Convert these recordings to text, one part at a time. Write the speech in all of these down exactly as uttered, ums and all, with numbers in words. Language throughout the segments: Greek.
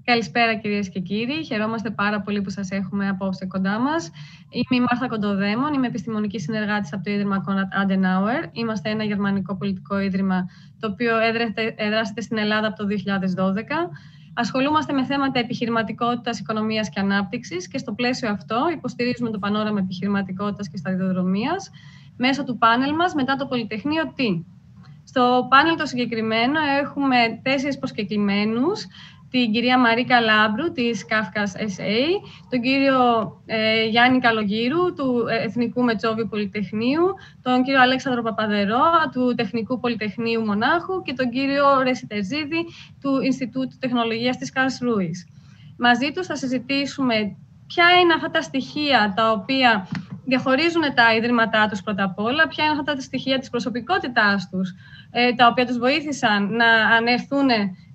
Καλησπέρα κυρίες και κύριοι. Χαιρόμαστε πάρα πολύ που σας έχουμε απόψε κοντά μας. Είμαι η Μάρθα Κοντοδέμον, είμαι επιστημονική συνεργάτης από το Ίδρυμα Konrad Adenauer. Είμαστε ένα γερμανικό πολιτικό ίδρυμα, το οποίο εδράζεται στην Ελλάδα από το δύο χιλιάδες δώδεκα. Ασχολούμαστε με θέματα επιχειρηματικότητας, οικονομίας και ανάπτυξης και στο πλαίσιο αυτό υποστηρίζουμε το Πανόραμα επιχειρηματικότητας και σταδιοδρομίας μέσω του πάνελ μας μετά το Πολυτεχνείο Τι. Στο πάνελ το συγκεκριμένο έχουμε τέσσερις προσκεκλημένους. Την κυρία Marica Labrou της κας ες έι, τον κύριο ε, Γιάννη Caloghirou του Εθνικού Μετσόβιου Πολυτεχνείου, τον κύριο Αλέξανδρο Παπαδερό του Τεχνικού Πολυτεχνείου Μονάχου και τον κύριο Orestis Terzidis του Ινστιτούτου Τεχνολογίας της Καρλσρούης. Μαζί τους θα συζητήσουμε ποια είναι αυτά τα στοιχεία τα οποία διαχωρίζουν τα ιδρύματά τους πρώτα απ' όλα, ποια είναι αυτά τα στοιχεία της προσωπικότητάς τους, ε, τα οποία τους βοήθησαν να ανερθούν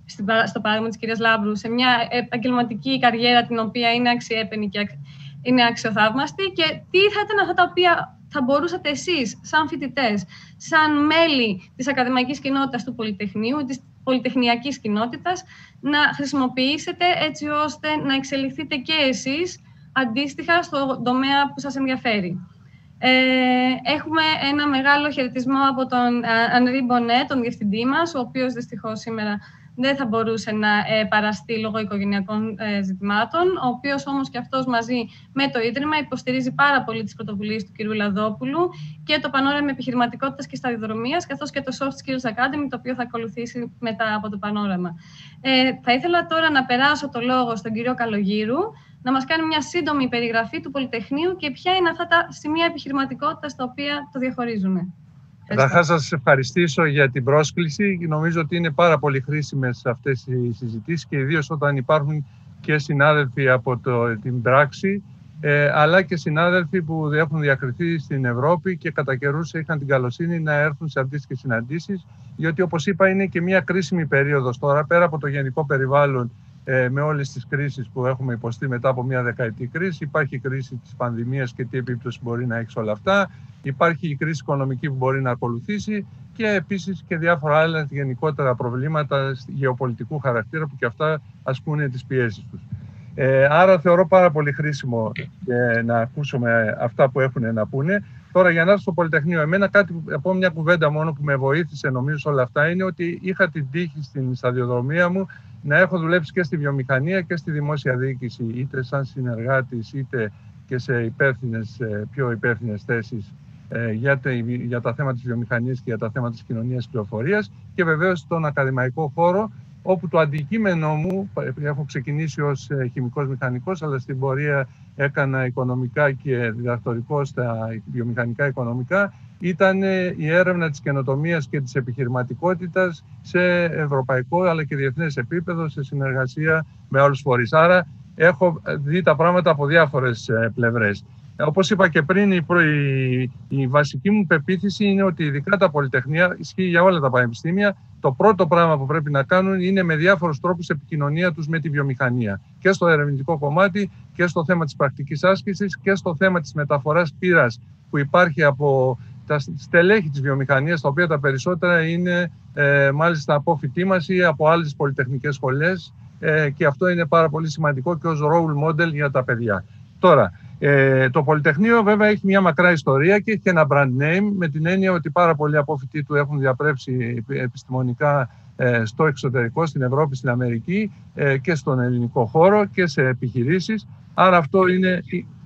στο παράδειγμα της κυρίας Λάμπρου, σε μια επαγγελματική καριέρα την οποία είναι αξιέπαινη και είναι αξιοθαύμαστη και τι θα ήταν αυτά τα οποία θα μπορούσατε εσείς, σαν φοιτητές, σαν μέλη της ακαδημαϊκής κοινότητας του Πολυτεχνείου, της πολυτεχνιακής κοινότητας, να χρησιμοποιήσετε έτσι ώστε να εξελιχθείτε και εσείς αντίστοιχα στον τομέα που σας ενδιαφέρει. Ε, έχουμε ένα μεγάλο χαιρετισμό από τον Ανρί Μπονέ, τον διευθυντή μας, ο οποίος δυστυχώς σήμερα δεν θα μπορούσε να ε, παραστεί λόγω οικογενειακών ε, ζητημάτων, ο οποίος όμως και αυτός μαζί με το Ίδρυμα υποστηρίζει πάρα πολύ τις πρωτοβουλίες του κ. Λαδόπουλου και το Πανόραμα Επιχειρηματικότητας και Σταδιοδρομίας, καθώς και το Soft Skills Academy, το οποίο θα ακολουθήσει μετά από το Πανόραμα. Ε, θα ήθελα τώρα να περάσω το λόγο στον κύριο Caloghirou, να μας κάνει μια σύντομη περιγραφή του Πολυτεχνείου και ποια είναι αυτά τα σημεία επιχειρηματικότητας τα οποία το διαχωρίζουν. Καταρχάς, σας ευχαριστήσω για την πρόσκληση. Νομίζω ότι είναι πάρα πολύ χρήσιμες αυτές οι συζητήσεις και ιδίως όταν υπάρχουν και συνάδελφοι από το, την πράξη, ε, αλλά και συνάδελφοι που έχουν διακριθεί στην Ευρώπη και κατά καιρούς είχαν την καλοσύνη να έρθουν σε αντίστοιχες συναντήσεις, γιατί όπως είπα είναι και μια κρίσιμη περίοδος τώρα, πέρα από το γενικό περιβάλλον, ε, με όλες τις κρίσεις που έχουμε υποστεί μετά από μια δεκαετή κρίση. Υπάρχει η κρίση της πανδημίας και τι επίπτωση μπορεί να έχει σε όλα αυτά. Υπάρχει η κρίση οικονομική που μπορεί να ακολουθήσει και επίσης και διάφορα άλλα γενικότερα προβλήματα γεωπολιτικού χαρακτήρα που και αυτά ασκούν τις πιέσεις τους. Ε, άρα θεωρώ πάρα πολύ χρήσιμο ε, να ακούσουμε αυτά που έχουν να πούνε. Τώρα για να έρθω στο Πολυτεχνείο, εμένα κάτι, από μια κουβέντα μόνο που με βοήθησε νομίζω σε όλα αυτά είναι ότι είχα την τύχη στην σταδιοδρομία μου να έχω δουλέψει και στη βιομηχανία και στη δημόσια διοίκηση, είτε σαν συνεργάτης είτε και σε υπεύθυνες, πιο υπεύθυνες θέσεις για τα, για τα θέματα της βιομηχανίας και για τα θέματα της κοινωνίας πληροφορίας και βεβαίως στον ακαδημαϊκό χώρο, όπου το αντικείμενο μου, έχω ξεκινήσει ως χημικός μηχανικός, αλλά στην πορεία έκανα οικονομικά και διδακτορικό στα βιομηχανικά οικονομικά, ήταν η έρευνα της καινοτομίας και της επιχειρηματικότητας σε ευρωπαϊκό αλλά και διεθνές επίπεδο, σε συνεργασία με άλλους φορείς. Άρα έχω δει τα πράγματα από διάφορες πλευρές. Όπως είπα και πριν, η, η, η βασική μου πεποίθηση είναι ότι ειδικά τα πολυτεχνία, ισχύει για όλα τα πανεπιστήμια, το πρώτο πράγμα που πρέπει να κάνουν είναι με διάφορους τρόπους επικοινωνία τους με τη βιομηχανία. Και στο ερευνητικό κομμάτι και στο θέμα της πρακτικής άσκησης και στο θέμα της μεταφοράς πείρας που υπάρχει από τα στελέχη της βιομηχανίας, τα οποία τα περισσότερα είναι ε, μάλιστα από φοιτή μας ή από άλλες πολυτεχνικές σχολές ε, και αυτό είναι πάρα πολύ σημαντικό και ως role model για τα παιδιά. Τώρα, Ε, το Πολυτεχνείο βέβαια έχει μια μακρά ιστορία και έχει και ένα brand name, με την έννοια ότι πάρα πολλοί απόφοιτοι του έχουν διαπρέψει επιστημονικά ε, στο εξωτερικό, στην Ευρώπη, στην Αμερική ε, και στον ελληνικό χώρο και σε επιχειρήσεις. Άρα αυτό είναι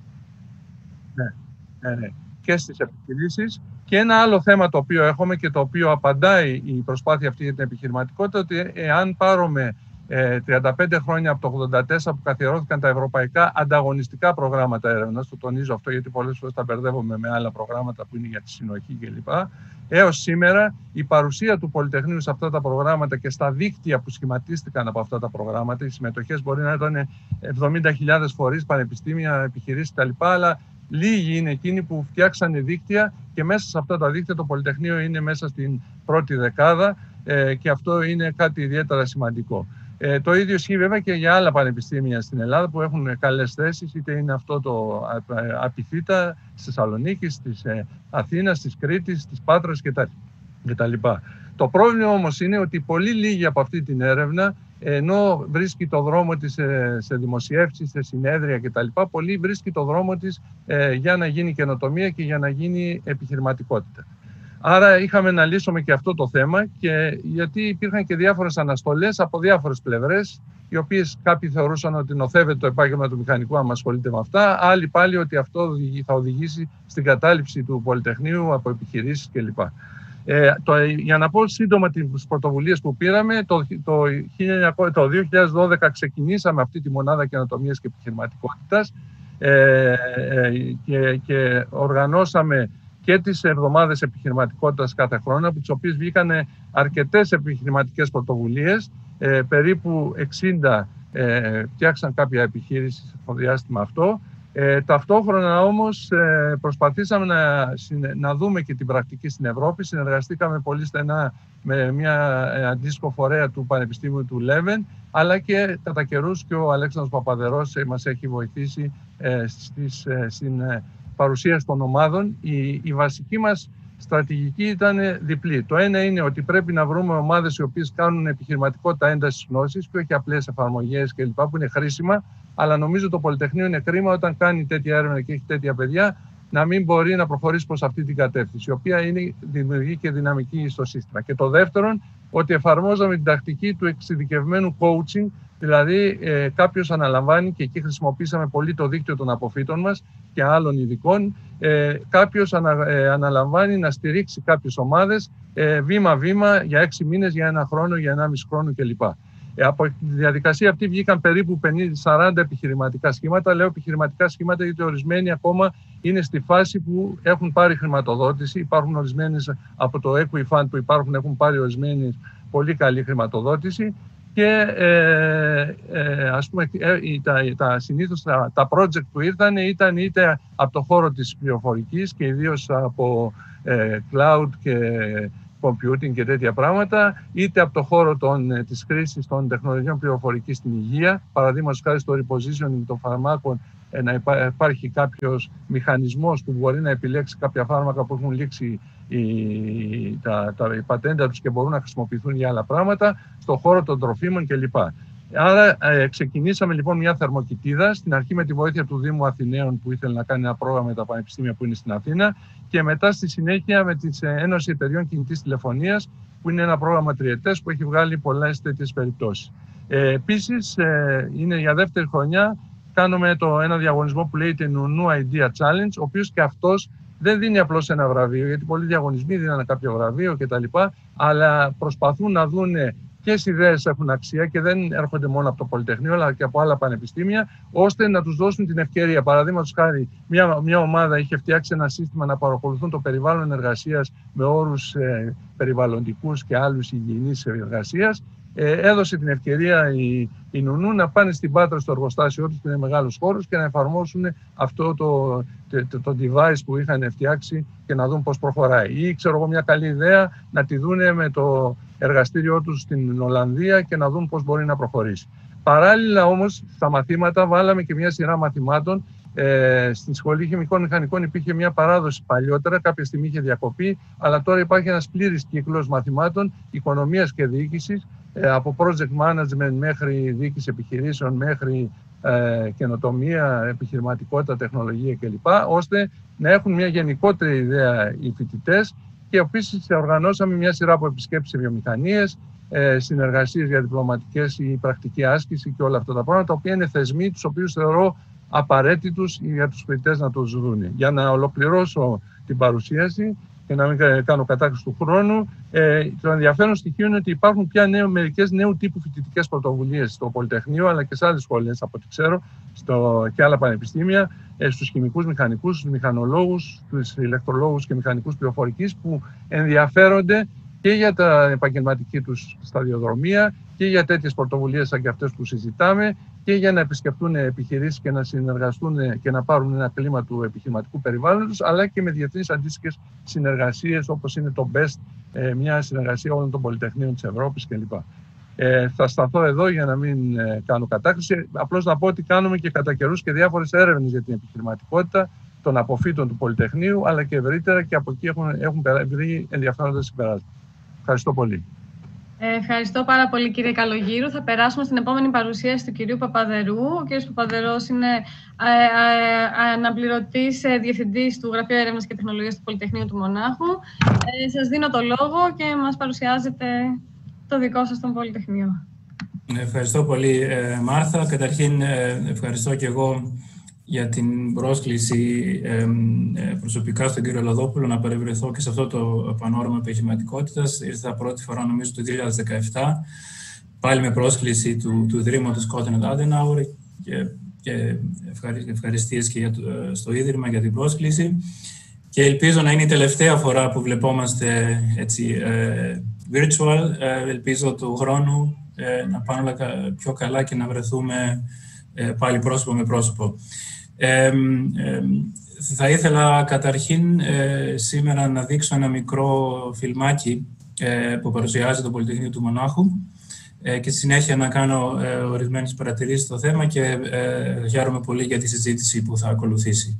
ναι, ναι, ναι. και στις επιχειρήσεις. Και ένα άλλο θέμα το οποίο έχουμε και το οποίο απαντάει η προσπάθεια αυτή για την επιχειρηματικότητα, ότι εάν πάρουμε τριάντα πέντε χρόνια από το ογδόντα τέσσερα που καθιερώθηκαν τα ευρωπαϊκά ανταγωνιστικά προγράμματα έρευνας, το τονίζω αυτό γιατί πολλές φορές τα μπερδεύουμε με άλλα προγράμματα που είναι για τη συνοχή κλπ. Έως σήμερα η παρουσία του Πολυτεχνείου σε αυτά τα προγράμματα και στα δίκτυα που σχηματίστηκαν από αυτά τα προγράμματα, οι συμμετοχές μπορεί να ήταν εβδομήντα χιλιάδες φορείς, πανεπιστήμια, επιχειρήσεις κτλ. Αλλά λίγοι είναι εκείνοι που φτιάξανε δίκτυα και μέσα σε αυτά τα δίκτυα το Πολυτεχνείο είναι μέσα στην πρώτη δεκάδα ε, και αυτό είναι κάτι ιδιαίτερα σημαντικό. Ε, το ίδιο ισχύει βέβαια και για άλλα πανεπιστήμια στην Ελλάδα που έχουν καλές θέσεις, είτε είναι αυτό το ΑΘΗΝΑ στη Θεσσαλονίκη, στις ε, Αθήνας, της Κρήτης, της Πάτρας κτλ. Το πρόβλημα όμως είναι ότι πολύ λίγοι από αυτή την έρευνα ενώ βρίσκει το δρόμο της σε δημοσιεύσεις, σε συνέδρια κτλ. Πολύ βρίσκει το δρόμο της για να γίνει καινοτομία και για να γίνει επιχειρηματικότητα. Άρα είχαμε να λύσουμε και αυτό το θέμα, και γιατί υπήρχαν και διάφορες αναστολές από διάφορες πλευρές, οι οποίες κάποιοι θεωρούσαν ότι νοθεύεται το επάγγελμα του μηχανικού αν ασχολείται με αυτά, άλλοι πάλι ότι αυτό θα οδηγήσει στην κατάληψη του Πολυτεχνείου από επιχειρήσεις κλπ. Ε, το, για να πω σύντομα τις πρωτοβουλίες που πήραμε, το, το, το δύο χιλιάδες δώδεκα ξεκινήσαμε αυτή τη μονάδα καινοτομίας και επιχειρηματικότητας ε, ε, και, και οργανώσαμε και τις εβδομάδες επιχειρηματικότητας κάθε χρόνο, από τις οποίες βγήκαν αρκετές επιχειρηματικές πρωτοβουλίες, ε, περίπου εξήντα ε, φτιάξαν κάποια επιχείρηση στο διάστημα αυτό. Ε, ταυτόχρονα όμως ε, προσπαθήσαμε να, να δούμε και την πρακτική στην Ευρώπη. Συνεργαστήκαμε πολύ στενά με μια ε, αντίστοιχο φορέα του Πανεπιστήμιου του Λέβεν, αλλά και κατά καιρούς και ο Αλέξανδρος Παπαδερός ε, μας έχει βοηθήσει ε, στις, ε, στην ε, παρουσίαση των ομάδων. Η, η βασική μας στρατηγική ήταν διπλή. Το ένα είναι ότι πρέπει να βρούμε ομάδες οι οποίες κάνουν επιχειρηματικότητα έντασης γνώσης και όχι απλές εφαρμογές κλπ. Που είναι χρήσιμα, αλλά νομίζω το Πολυτεχνείο είναι κρίμα όταν κάνει τέτοια έρευνα και έχει τέτοια παιδιά να μην μπορεί να προχωρήσει προς αυτή την κατεύθυνση, η οποία είναι δημιουργική και δυναμική στο σύστημα. Και το δεύτερον, ότι εφαρμόζαμε την τακτική του εξειδικευμένου coaching, δηλαδή ε, κάποιος αναλαμβάνει, και εκεί χρησιμοποίησαμε πολύ το δίκτυο των αποφύτων μας και άλλων ειδικών, ε, κάποιος ανα, ε, αναλαμβάνει να στηρίξει κάποιες ομάδες ε, βήμα-βήμα για έξι μήνες, για ένα χρόνο, για ενάμιση χρόνο κλπ. Ε, από τη διαδικασία αυτή βγήκαν περίπου πενήντα σαράντα επιχειρηματικά σχήματα. Λέω επιχειρηματικά σχήματα γιατί ορισμένοι ακόμα είναι στη φάση που έχουν πάρει χρηματοδότηση. Υπάρχουν ορισμένες από το Equity Fund που υπάρχουν, έχουν πάρει ορισμένες πολύ καλή χρηματοδότηση. Και ε, ε, ας πούμε, ε, τα, τα, συνήθως τα, τα project που ήρθαν ήταν είτε από το χώρο της πληροφορικής και ιδίως από ε, cloud και computing και τέτοια πράγματα, είτε από το χώρο των, της χρήσης των τεχνολογιών πληροφορικής στην υγεία, παραδείγματος χάρη στο repositioning των φαρμάκων, ε, να υπά, υπάρχει κάποιος μηχανισμός που μπορεί να επιλέξει κάποια φάρμακα που έχουν λήξει η, τα, τα, η πατέντα τους και μπορούν να χρησιμοποιηθούν για άλλα πράγματα, στον χώρο των τροφίμων κλπ. Άρα ε, ξεκινήσαμε λοιπόν μια θερμοκοιτίδα, στην αρχή με τη βοήθεια του Δήμου Αθηναίων που ήθελε να κάνει ένα πρόγραμμα με τα πανεπιστήμια που είναι στην Αθήνα, και μετά στη συνέχεια με τη Ένωση Εταιριών Κινητής Τηλεφωνίας, που είναι ένα πρόγραμμα τριετές που έχει βγάλει πολλές τέτοιες περιπτώσεις. Ε, επίσης, ε, είναι για δεύτερη χρονιά, κάνουμε το, ένα διαγωνισμό που λέγεται New Idea Challenge, ο οποίος και αυτός δεν δίνει απλώς ένα βραβείο, γιατί πολλοί διαγωνισμοί δίνουν κάποιο βραβείο κτλ. Αλλά προσπαθούν να δουν ποιες ιδέες έχουν αξία και δεν έρχονται μόνο από το Πολυτεχνείο, αλλά και από άλλα πανεπιστήμια, ώστε να τους δώσουν την ευκαιρία. Παραδείγματος χάρη, μια, μια ομάδα είχε φτιάξει ένα σύστημα να παρακολουθούν το περιβάλλον εργασίας με όρους ε, περιβαλλοντικούς και άλλους υγιεινής εργασίας. Ε, έδωσε την ευκαιρία η, η Νουνού να πάνε στην Πάτρα στο εργοστάσιο τους, που είναι μεγάλος χώρος, και να εφαρμόσουν αυτό το, το, το, το device που είχαν φτιάξει και να δουν πώς προχωράει. Ή, ξέρω εγώ, μια καλή ιδέα να τη δούνε με το εργαστήριό τους στην Ολλανδία και να δουν πώς μπορεί να προχωρήσει. Παράλληλα όμως, στα μαθήματα βάλαμε και μια σειρά μαθημάτων. Ε, στην Σχολή Χημικών Μηχανικών υπήρχε μια παράδοση παλιότερα, κάποια στιγμή είχε διακοπεί, αλλά τώρα υπάρχει ένας πλήρης κύκλος μαθημάτων οικονομίας και διοίκησης, ε, από project management μέχρι διοίκηση επιχειρήσεων, μέχρι ε, καινοτομία, επιχειρηματικότητα, τεχνολογία κλπ, ώστε να έχουν μια γενικότερη ιδέα οι φοιτητές. Και επίσης οργανώσαμε μια σειρά από επισκέψεις σε βιομηχανίες, ε, συνεργασίες για διπλωματικές ή πρακτική άσκηση και όλα αυτά τα πράγματα, τα οποία είναι θεσμοί τους οποίους θεωρώ απαραίτητους για τους φοιτητές να τους δουν. Για να ολοκληρώσω την παρουσίαση και να μην κάνω κατάχρηση του χρόνου, ε, το ενδιαφέρον στοιχείο είναι ότι υπάρχουν πια νέο, μερικές νέου τύπου φοιτητικές πρωτοβουλίες στο Πολυτεχνείο, αλλά και σε άλλες σχολές, από ό,τι ξέρω, στο, και άλλα πανεπιστήμια, ε, στους χημικούς μηχανικούς, στους μηχανολόγους, στους ηλεκτρολόγους και μηχανικούς πληροφορικής, που ενδιαφέρονται και για τα επαγγελματική τους σταδιοδρομία και για τέτοιες πρωτοβουλίες σαν και αυτές που συζητάμε, και για να επισκεφτούν επιχειρήσεις και να συνεργαστούν και να πάρουν ένα κλίμα του επιχειρηματικού περιβάλλοντος, αλλά και με διεθνείς αντίστοιχες συνεργασίες, όπως είναι το μπεστ, μια συνεργασία όλων των πολυτεχνείων της Ευρώπης κλπ. Ε, θα σταθώ εδώ για να μην ε, κάνω κατάκριση. Απλώς να πω ότι κάνουμε και κατά καιρούς και διάφορες έρευνες για την επιχειρηματικότητα των αποφύτων του Πολυτεχνείου, αλλά και ευρύτερα, και από εκεί έχουν, έχουν βρει ενδιαφέροντα συμπεράσματα. Ευχαριστώ πολύ. Ευχαριστώ πάρα πολύ, κύριε Καλογύρου. Θα περάσουμε στην επόμενη παρουσίαση του κυρίου Παπαδερού. Ο κύριος Παπαδερός είναι αναπληρωτής διευθυντής του Γραφείου Έρευνας και Τεχνολογίας του Πολυτεχνείου του Μονάχου. Ε, σας δίνω το λόγο και μας παρουσιάζετε το δικό σας τον Πολυτεχνείο. Ευχαριστώ πολύ, Μάρθα. Καταρχήν, ευχαριστώ και εγώ για την πρόσκληση προσωπικά στον κύριο Λαδόπουλο να παρευρεθώ και σε αυτό το πανόραμα επιχειρηματικότητας. Ήρθα πρώτη φορά, νομίζω, το δύο χιλιάδες δεκαεπτά, πάλι με πρόσκληση του, του Ιδρύματος Konrad Adenauer και, και ευχαριστίες και για το, στο Ίδρυμα για την πρόσκληση. Και ελπίζω να είναι η τελευταία φορά που βλεπόμαστε έτσι, virtual. Ελπίζω του χρόνου να πάνε όλα πιο καλά και να βρεθούμε πάλι πρόσωπο με πρόσωπο. Ε, ε, θα ήθελα καταρχήν ε, σήμερα να δείξω ένα μικρό φιλμάκι ε, που παρουσιάζει το Πολυτεχνείο του Μονάχου ε, και στη συνέχεια να κάνω ε, ορισμένες παρατηρήσεις στο θέμα και ε, χαίρομαι πολύ για τη συζήτηση που θα ακολουθήσει.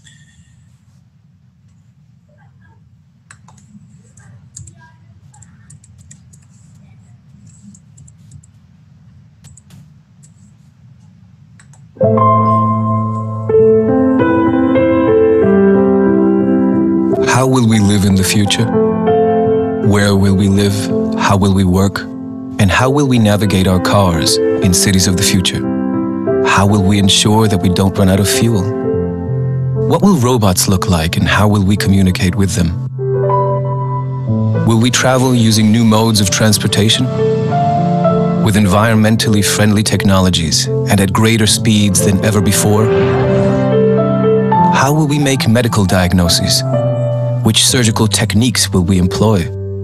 How will we live in the future? Where will we live? How will we work? And how will we navigate our cars in cities of the future? How will we ensure that we don't run out of fuel? What will robots look like and how will we communicate with them? Will we travel using new modes of transportation? With environmentally friendly technologies and at greater speeds than ever before? How will we make medical diagnoses? Which surgical techniques will we employ?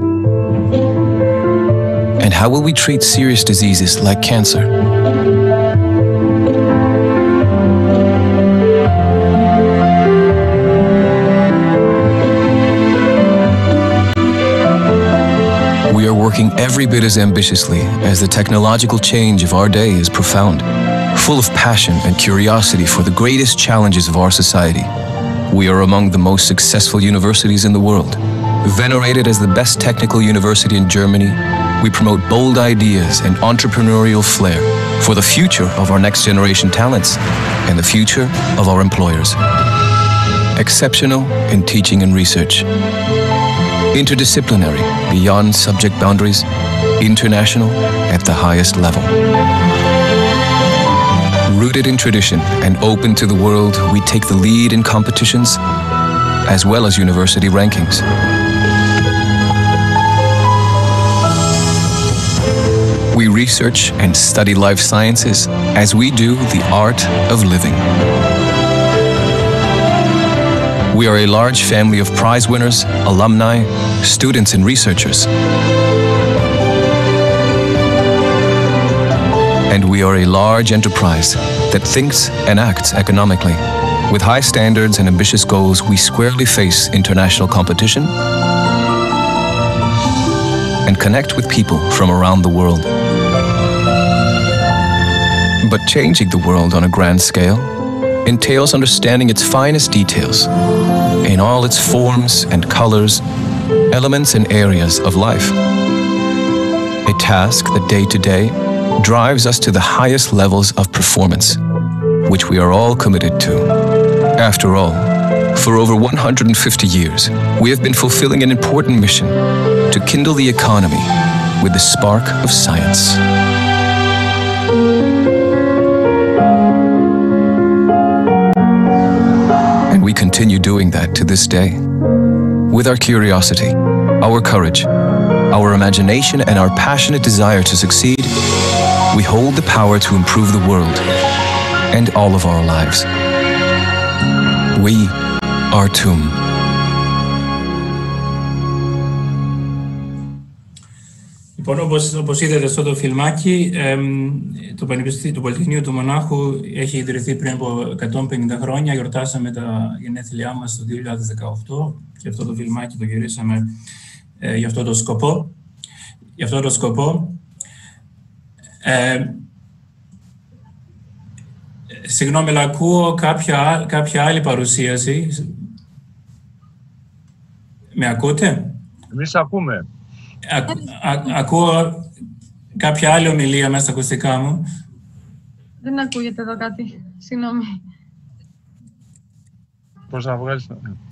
And how will we treat serious diseases like cancer? We are working every bit as ambitiously as the technological change of our day is profound, full of passion and curiosity for the greatest challenges of our society. We are among the most successful universities in the world. Venerated as the best technical university in Germany, we promote bold ideas and entrepreneurial flair for the future of our next generation talents and the future of our employers. Exceptional in teaching and research. Interdisciplinary, beyond subject boundaries. International at the highest level. Rooted in tradition and open to the world, we take the lead in competitions as well as university rankings. We research and study life sciences as we do the art of living. We are a large family of prize winners, alumni, students and researchers. And we are a large enterprise that thinks and acts economically. With high standards and ambitious goals, we squarely face international competition and connect with people from around the world. But changing the world on a grand scale entails understanding its finest details in all its forms and colors, elements and areas of life. A task that day to day drives us to the highest levels of performance, which we are all committed to. After all, for over one hundred fifty years, we have been fulfilling an important mission to kindle the economy with the spark of science. And we continue doing that to this day. With our curiosity, our courage, our imagination, and our passionate desire to succeed, we hold the power to improve the world and all of our lives. We are T U M. Λοιπόν, όπως, όπως είδατε στο το φιλμάκι, εμ, το, το Πολυτεχνείο του Μονάχου έχει ιδρυθεί πριν από εκατόν πενήντα χρόνια. Γιορτάσαμε τα γενέθλιά μας το δύο χιλιάδες δεκαοκτώ και αυτό το φιλμάκι το γυρίσαμε ε, για αυτό το σκοπό. Για αυτό το σκοπό. Ε, συγγνώμη, αλλά ακούω κάποια, κάποια άλλη παρουσίαση. Με ακούτε? Εμείς ακούμε. Α, α, ακούω κάποια άλλη ομιλία μέσα στα ακουστικά μου. Δεν ακούγεται εδώ κάτι. Συγγνώμη. Πώς να βγάλεις...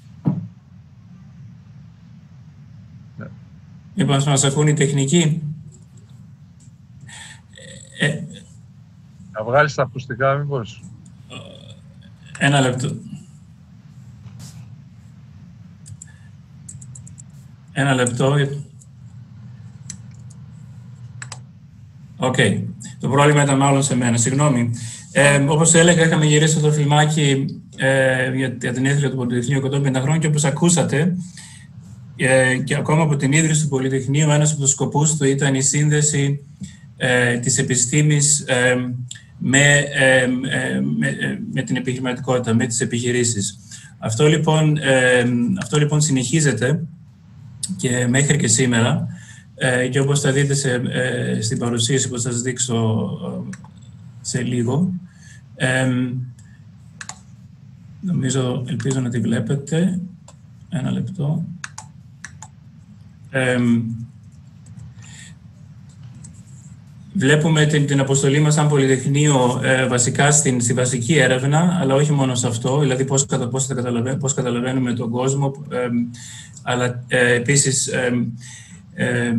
Λοιπόν, μας ακούν οι τεχνικοί. Ε, να βγάλεις τα ακουστικά, μήπως. Ένα λεπτό. Ένα λεπτό. Οκ. Okay. Το πρόβλημα ήταν μάλλον σε μένα. Συγγνώμη. Ε, όπως έλεγα, είχαμε γυρίσει το φιλμάκι ε, για, για την ίδρυση του Πολυτεχνείου εκατόν πενήντα χρόνια και όπως ακούσατε, ε, και ακόμα από την ίδρυση του Πολυτεχνείου, ένας από τους σκοπούς του ήταν η σύνδεση ε, της επιστήμης ε, με, ε, ε, με, με την επιχειρηματικότητα, με τις επιχειρήσεις. Αυτό λοιπόν, ε, αυτό λοιπόν συνεχίζεται και μέχρι και σήμερα. Ε, και όπως θα δείτε σε, ε, στην παρουσίαση που θα σας δείξω ε, σε λίγο, ε, νομίζω, ελπίζω να τη βλέπετε. Ένα λεπτό. Ε, βλέπουμε την, την αποστολή μας σαν Πολυτεχνείο ε, βασικά στην, στη βασική έρευνα, αλλά όχι μόνο σε αυτό, δηλαδή πώς, κατα, πώς, καταλαβαίνουμε, πώς καταλαβαίνουμε τον κόσμο, ε, αλλά ε, επίσης ε, Ε,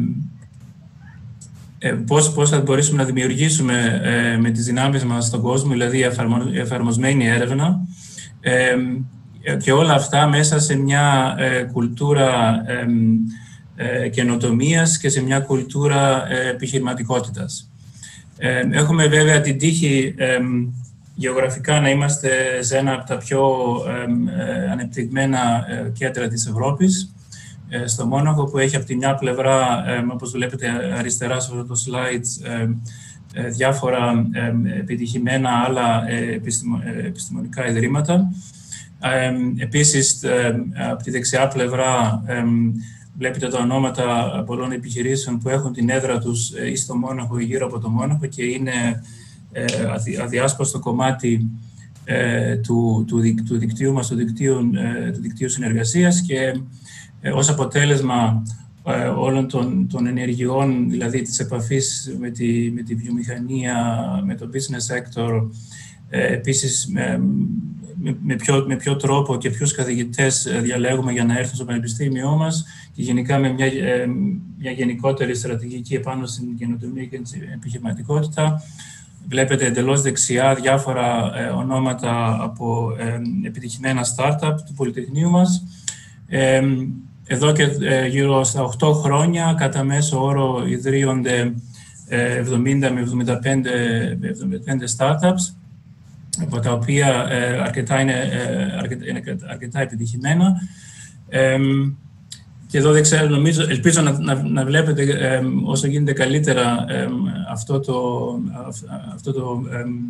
ε, πώς, πώς θα μπορέσουμε να δημιουργήσουμε ε, με τις δυνάμεις μας στον κόσμο, δηλαδή εφαρμο, εφαρμοσμένη έρευνα ε, και όλα αυτά μέσα σε μια ε, κουλτούρα ε, ε, καινοτομίας και σε μια κουλτούρα ε, επιχειρηματικότητας. Ε, έχουμε βέβαια την τύχη ε, γεωγραφικά να είμαστε σε ένα από τα πιο ε, ε, ανεπτυγμένα ε, κέντρα της Ευρώπης, στο Μόναχο, που έχει από τη μια πλευρά, ε, όπως βλέπετε αριστερά σε αυτό το slide, ε, ε, διάφορα ε, επιτυχημένα άλλα ε, επιστημο, ε, επιστημονικά ιδρύματα. Ε, επίσης, ε, από τη δεξιά πλευρά ε, βλέπετε τα ονόματα πολλών επιχειρήσεων που έχουν την έδρα τους ή στο Μόναχο ή γύρω από το Μόναχο και είναι ε, αδιάσπαστο κομμάτι ε, του, του, δι, του δικτύου μας, του δικτύου, ε, του δικτύου συνεργασίας και Ε, ως αποτέλεσμα ε, όλων των, των ενεργειών, δηλαδή της επαφής με τη, με τη βιομηχανία, με το business sector, ε, επίσης με, με, με, ποιο, με ποιο τρόπο και ποιους καθηγητές διαλέγουμε για να έρθουν στο πανεπιστήμιό μας και γενικά με μια, ε, μια γενικότερη στρατηγική επάνω στην καινοτομία και την επιχειρηματικότητα. Βλέπετε εντελώς δεξιά διάφορα ε, ονόματα από ε, επιτυχημένα startup του Πολυτεχνείου μας. Ε, Εδώ και ε, γύρω στα οκτώ χρόνια, κατά μέσο όρο, ιδρύονται ε, εβδομήντα με εβδομήντα πέντε startups, από τα οποία ε, αρκετά είναι, ε, αρκετά, είναι αρκετά επιτυχημένα. Ε, και εδώ δεν ξέρω, νομίζω, ελπίζω να, να, να βλέπετε ε, όσο γίνεται καλύτερα ε, αυτό το, αυτό το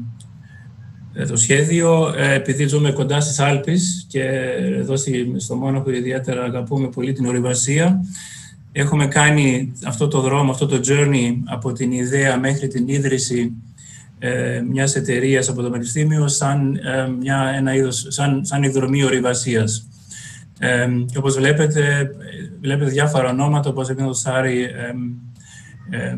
ε, το σχέδιο, επειδή ζούμε κοντά στις Άλπεις και εδώ στο Μόναχο ιδιαίτερα αγαπούμε πολύ την ορειβασία, έχουμε κάνει αυτό το δρόμο, αυτό το journey από την ιδέα μέχρι την ίδρυση ε, μιας εταιρείας από το Πανεπιστήμιο σαν, ε, μια, ένα είδος, σαν, σαν εκδρομή ορειβασίας. Ε, και όπως βλέπετε, βλέπετε διάφορα ονόματα, όπως επειδή το Σάρι, ε, ε,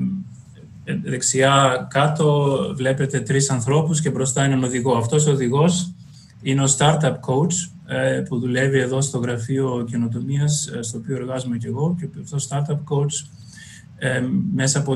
δεξιά κάτω βλέπετε τρεις ανθρώπους και μπροστά είναι έναν οδηγό. Αυτός ο οδηγός είναι ο startup coach που δουλεύει εδώ στο γραφείο καινοτομίας, στο οποίο εργάζομαι και εγώ. Και αυτός ο startup coach μέσα από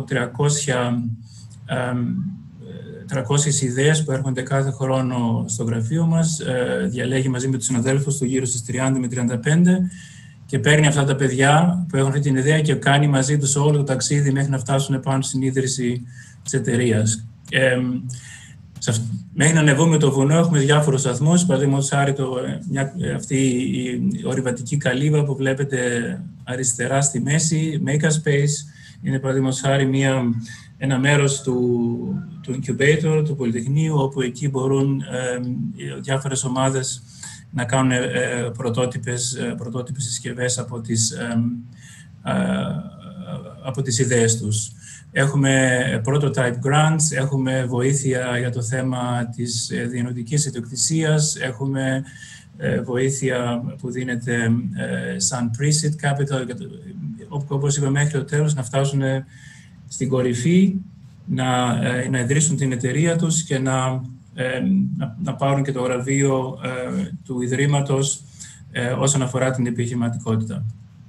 τριακόσιες ιδέες που έρχονται κάθε χρόνο στο γραφείο μας, διαλέγει μαζί με τους συναδέλφους του γύρω στις τριάντα με τριάντα πέντε και παίρνει αυτά τα παιδιά που έχουν αυτή την ιδέα και κάνει μαζί τους όλο το ταξίδι μέχρι να φτάσουν πάνω στην ίδρυση της εταιρείας. Ε, μέχρι να ανεβούμε το βουνό έχουμε διάφορους σταθμούς, παραδείγματος χάρη αυτή η ορειβατική καλύβα που βλέπετε αριστερά στη μέση, Maker Space, είναι παραδείγματος χάρη μια, ένα μέρος του, του incubator, του Πολυτεχνείου, όπου εκεί μπορούν ε, διάφορες ομάδες να κάνουν ε, πρωτότυπες, ε, πρωτότυπες συσκευές από τις, ε, ε, από τις ιδέες τους. Έχουμε prototype grants, έχουμε βοήθεια για το θέμα της διανοητικής ιδιοκτησίας, έχουμε ε, βοήθεια που δίνεται ε, σαν pre-seed capital, όπως είπα μέχρι το τέλος, να φτάσουν στην κορυφή να, να ιδρύσουν την εταιρεία τους και να, να, να πάρουν και το βραβείο του Ιδρύματος όσον αφορά την επιχειρηματικότητα.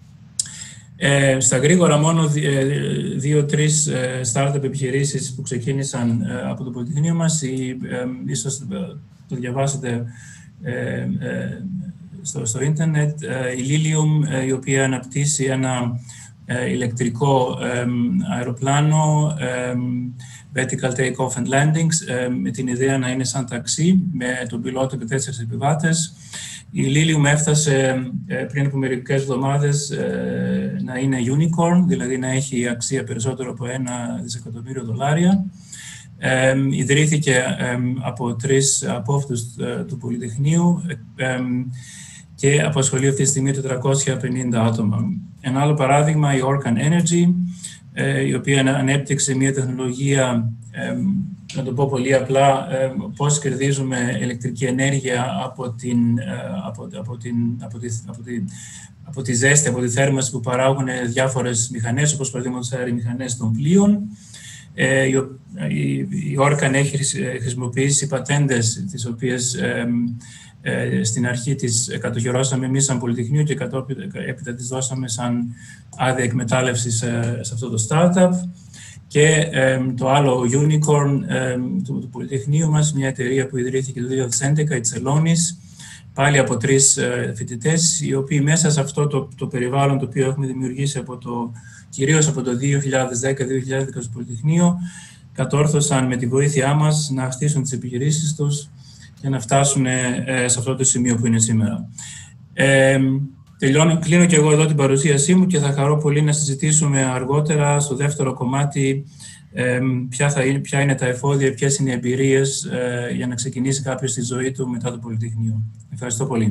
Ε, στα γρήγορα μόνο δύο-τρεις ε, startup επιχειρήσεις που ξεκίνησαν ε, από το Πολυτεχνείο μας, ή, ε, ίσως το διαβάσετε ε, ε, στο, στο ίντερνετ, ε, η Lilium, ε, η οποία αναπτύσσει ένα ε, ηλεκτρικό ε, αεροπλάνο, ε, vertical take-off and landings, ε, με την ιδέα να είναι σαν ταξί, με τον πιλότο και τέσσερις επιβάτες. Η Lilium έφτασε πριν από μερικές εβδομάδες να είναι unicorn, δηλαδή να έχει αξία περισσότερο από ένα δισεκατομμύριο δολάρια. Ε, ιδρύθηκε ε, από τρεις απόφοιτους του Πολυτεχνείου ε, και απασχολεί αυτή τη στιγμή τετρακόσια πενήντα άτομα. Ένα άλλο παράδειγμα, η Orkan Energy, ε, η οποία ανέπτυξε μια τεχνολογία, ε, να το πω πολύ απλά, ε, πώς κερδίζουμε ηλεκτρική ενέργεια από, την, ε, από, από, την, από, τη, από, τη, από τη ζέστη, από τη θέρμανση που παράγουν διάφορες μηχανές, όπως παραδείγματος χάρη μηχανές των πλοίων. Ε, η, η, η Orkan έχει χρησιμοποιήσει πατέντες, τις οποίες ε, ε, στην αρχή τις κατοχυρώσαμε εμείς σαν Πολυτεχνείο και κατόπιν έπειτα τις δώσαμε σαν άδεια εκμετάλλευση σε, σε αυτό το startup. Και ε, το άλλο unicorn ε, του, του Πολυτεχνείου μας, μια εταιρεία που ιδρύθηκε το δύο χιλιάδες έντεκα, η Τσελώνης, πάλι από τρεις ε, φοιτητές, οι οποίοι μέσα σε αυτό το, το περιβάλλον το οποίο έχουμε δημιουργήσει από το, κυρίως από το δύο χιλιάδες δέκα δύο χιλιάδες δέκα στο Πολυτεχνείο, κατόρθωσαν με τη βοήθειά μας να χτίσουν τις επιχειρήσεις τους και να φτάσουν ε, σε αυτό το σημείο που είναι σήμερα. Ε, Τελειώνω, κλείνω και εγώ εδώ την παρουσίασή μου και θα χαρώ πολύ να συζητήσουμε αργότερα στο δεύτερο κομμάτι ε, ποια, θα είναι, ποια είναι τα εφόδια, ποιες είναι οι εμπειρίες ε, για να ξεκινήσει κάποιος τη ζωή του μετά το Πολυτεχνείο. Ευχαριστώ πολύ.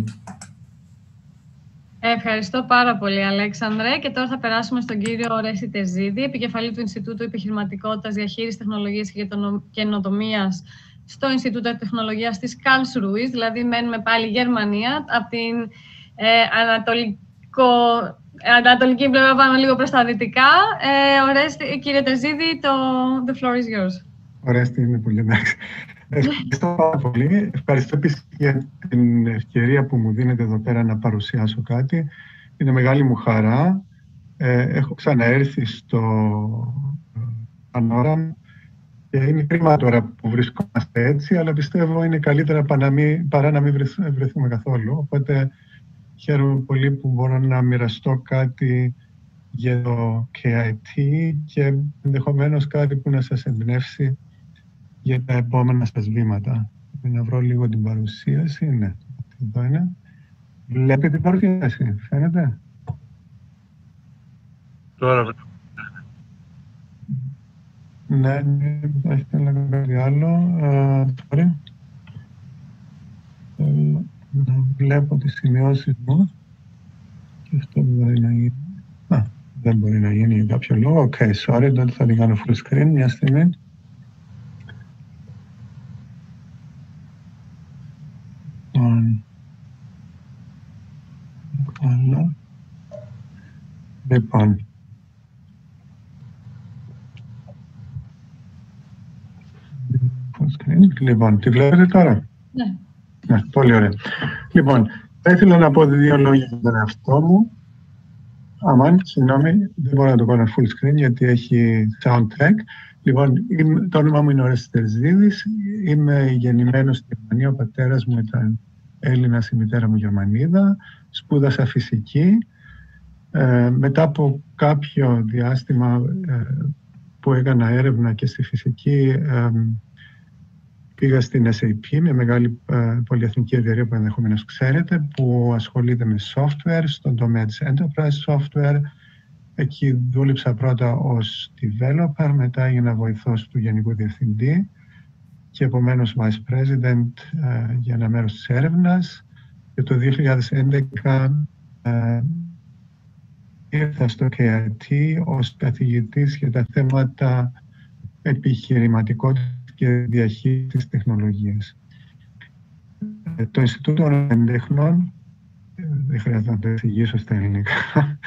Ευχαριστώ πάρα πολύ, Αλέξανδρε. Και τώρα θα περάσουμε στον κύριο Ορέστη Τερζίδη, επικεφαλή του Ινστιτούτου Επιχειρηματικότητας, Διαχείρισης Τεχνολογίας και Καινοτομίας στο Ινστιτούτο Τεχνολογίας της Karlsruhe, δηλαδή μένουμε πάλι Γερμανία, από την Ε, ανατολικό, ανατολική πλευρά πάμε λίγο προς τα δυτικά. Ε, Ορέστη, κύριε Τερζίδη, το the floor is yours. Ορέστη, είναι πολύ εντάξει. Ευχαριστώ πάρα πολύ. Ευχαριστώ επίσης για την ευκαιρία που μου δίνετε εδώ πέρα να παρουσιάσω κάτι. Είναι μεγάλη μου χαρά. Ε, έχω ξαναέρθει στο Panorama και είναι κρίμα τώρα που βρισκόμαστε έτσι, αλλά πιστεύω είναι καλύτερα παρά να μην βρεθούμε καθόλου. Οπότε χαίρομαι πολύ που μπορώ να μοιραστώ κάτι για το κέι άι τι και ενδεχομένως κάτι που να σας εμπνεύσει για τα επόμενα σας βήματα. Να βρω λίγο την παρουσίαση. Ναι, εδώ είναι. Βλέπετε την παρουσίαση, φαίνεται. Τώρα. Ναι, θα ήθελα να κάνω κάτι άλλο. Uh, sorry. Να βλέπω τις σημειώσεις μου και αυτό μπορεί να γίνει. Α, δεν μπορεί να γίνει για κάποιο λόγο. Οκ, okay, sorry, τότε θα την κάνω full screen μια στιγμή. Λοιπόν, λοιπόν. Λοιπόν, τη βλέπετε τώρα? Ναι. Ναι, πολύ ωραία. Λοιπόν, θα ήθελα να πω δύο λόγια για τον εαυτό μου. Αμάν, συγγνώμη, δεν μπορώ να το κάνω full screen γιατί έχει soundtrack. Λοιπόν, είμαι, το όνομα μου είναι Orestis Terzidis. Είμαι γεννημένος στη Γερμανία. Ο πατέρας μου ήταν Έλληνας, η μητέρα μου Γερμανίδα. Σπούδασα φυσική. Ε, μετά από κάποιο διάστημα ε, που έκανα έρευνα και στη φυσική, ε, πήγα στην ες έι πι, μια μεγάλη ε, πολυεθνική εταιρεία που ενδεχομένως ξέρετε, που ασχολείται με software στον τομέα της enterprise software. Εκεί δούλεψα πρώτα ως developer, μετά έγινα βοηθός του Γενικού Διευθυντή και επομένως vice president ε, για ένα μέρος της έρευνας. Και το δύο χιλιάδες έντεκα ε, ήρθα στο κέι άι τι ως καθηγητής για τα θέματα επιχειρηματικότητας και διαχείρισης τεχνολογίας. Το Ινστιτούτο των Τεχνών, δεν χρειάζεται να το εξηγήσω στα ελληνικά,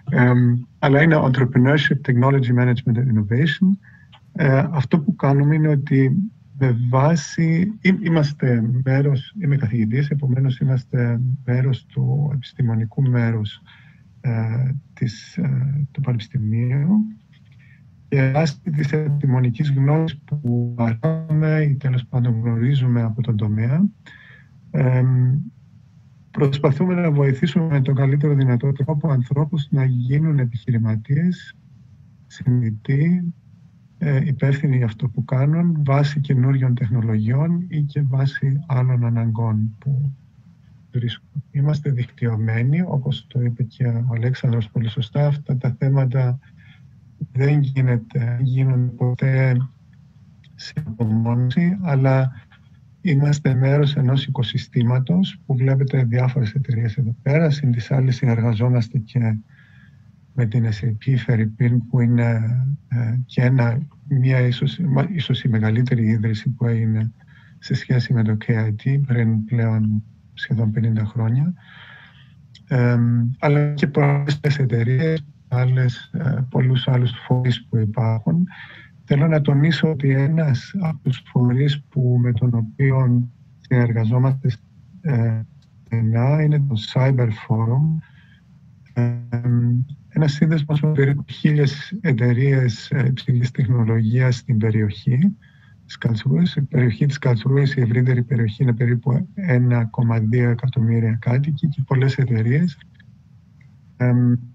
Ε, αλλά είναι Entrepreneurship, Technology Management and Innovation. Ε, αυτό που κάνουμε είναι ότι με βάση, είμαστε μέρος, είμαι καθηγητής, επομένως είμαστε μέρος του επιστημονικού μέρους ε, της, ε, του Πανεπιστημίου, και βάσει της επιστημονικής γνώσης που παράγουμε ή τέλος πάντων γνωρίζουμε από τον τομέα, ε, προσπαθούμε να βοηθήσουμε με τον καλύτερο δυνατό τρόπο ανθρώπους να γίνουν επιχειρηματίες, συνειδητοί, ε, υπεύθυνοι για αυτό που κάνουν, βάσει καινούριων τεχνολογιών ή και βάσει άλλων αναγκών που βρίσκουν. Είμαστε δικτυωμένοι, όπως το είπε και ο Αλέξανδρος πολύ σωστά. Αυτά τα θέματα δεν γίνεται, γίνονται ποτέ σε απομόνωση, αλλά είμαστε μέρος ενός οικοσυστήματος που βλέπετε διάφορες εταιρείες εδώ πέρα. Συν τις άλλες συνεργαζόμαστε και με την ες έι πι Φερρυπίν, που είναι ε, και ένα, μια ίσως, ίσως η μεγαλύτερη ίδρυση που έγινε σε σχέση με το κέι άι τι πριν πλέον σχεδόν πενήντα χρόνια. Ε, αλλά και πολλές εταιρείες, άλλες, ε, πολλούς άλλους φορείς που υπάρχουν. Θέλω να τονίσω ότι ένας από τους φορείς που, με τον οποίο συνεργαζόμαστε στενά είναι το Cyber Forum, ε, ένας σύνδεσμος με περίπου χίλιες εταιρείες υψηλής τεχνολογίας στην περιοχή της Καρλσρούης. Η περιοχή της Καρλσρούης, η ευρύτερη περιοχή, είναι περίπου ένα κόμμα δύο εκατομμύρια κάτοικοι και πολλές εταιρείες ε,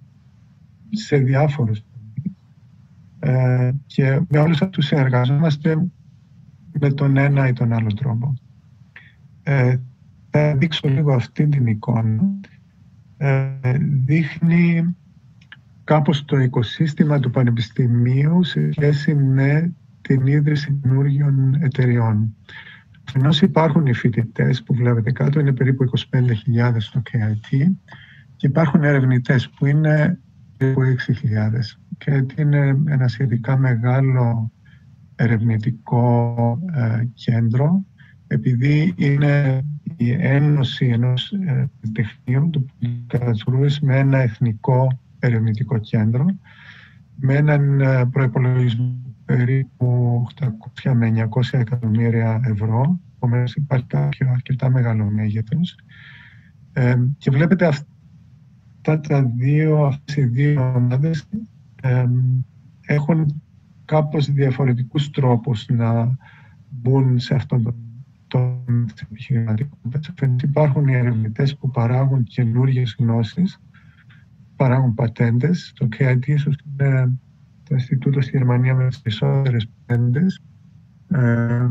σε διάφορους τομείς. Ε, και με όλους αυτούς συνεργαζόμαστε με τον ένα ή τον άλλο τρόπο. Ε, θα δείξω λίγο αυτή την εικόνα. Ε, δείχνει κάπως το οικοσύστημα του Πανεπιστημίου σε σχέση με την ίδρυση καινούριων εταιριών. Αφενός υπάρχουν οι φοιτητές που βλέπετε κάτω, είναι περίπου είκοσι πέντε χιλιάδες στο κέι άι τι, και υπάρχουν ερευνητές που είναι περίπου έξι χιλιάδες. Και είναι ένα σχετικά μεγάλο ερευνητικό ε, κέντρο, επειδή είναι η ένωση ενός ε, τεχνείου του Καρλσρούης με ένα εθνικό ερευνητικό κέντρο, με έναν ε, προϋπολογισμό περίπου οκτακόσια με εννιακόσια εκατομμύρια ευρώ, επομένως υπάρχει κάποιο αρκετά μεγάλο μέγεθος. Ε, και βλέπετε αυτά τα δύο, αυτές οι δύο ομάδες ε, έχουν κάπως διαφορετικούς τρόπους να μπουν σε αυτόν τον τομέα της επιχειρηματικότητας. Υπάρχουν οι ερευνητές που παράγουν καινούργιες γνώσεις, παράγουν πατέντες. Το κέι άι τι ίσως είναι το Ινστιτούτο στη Γερμανία με τις περισσότερες πατέντες. Ε,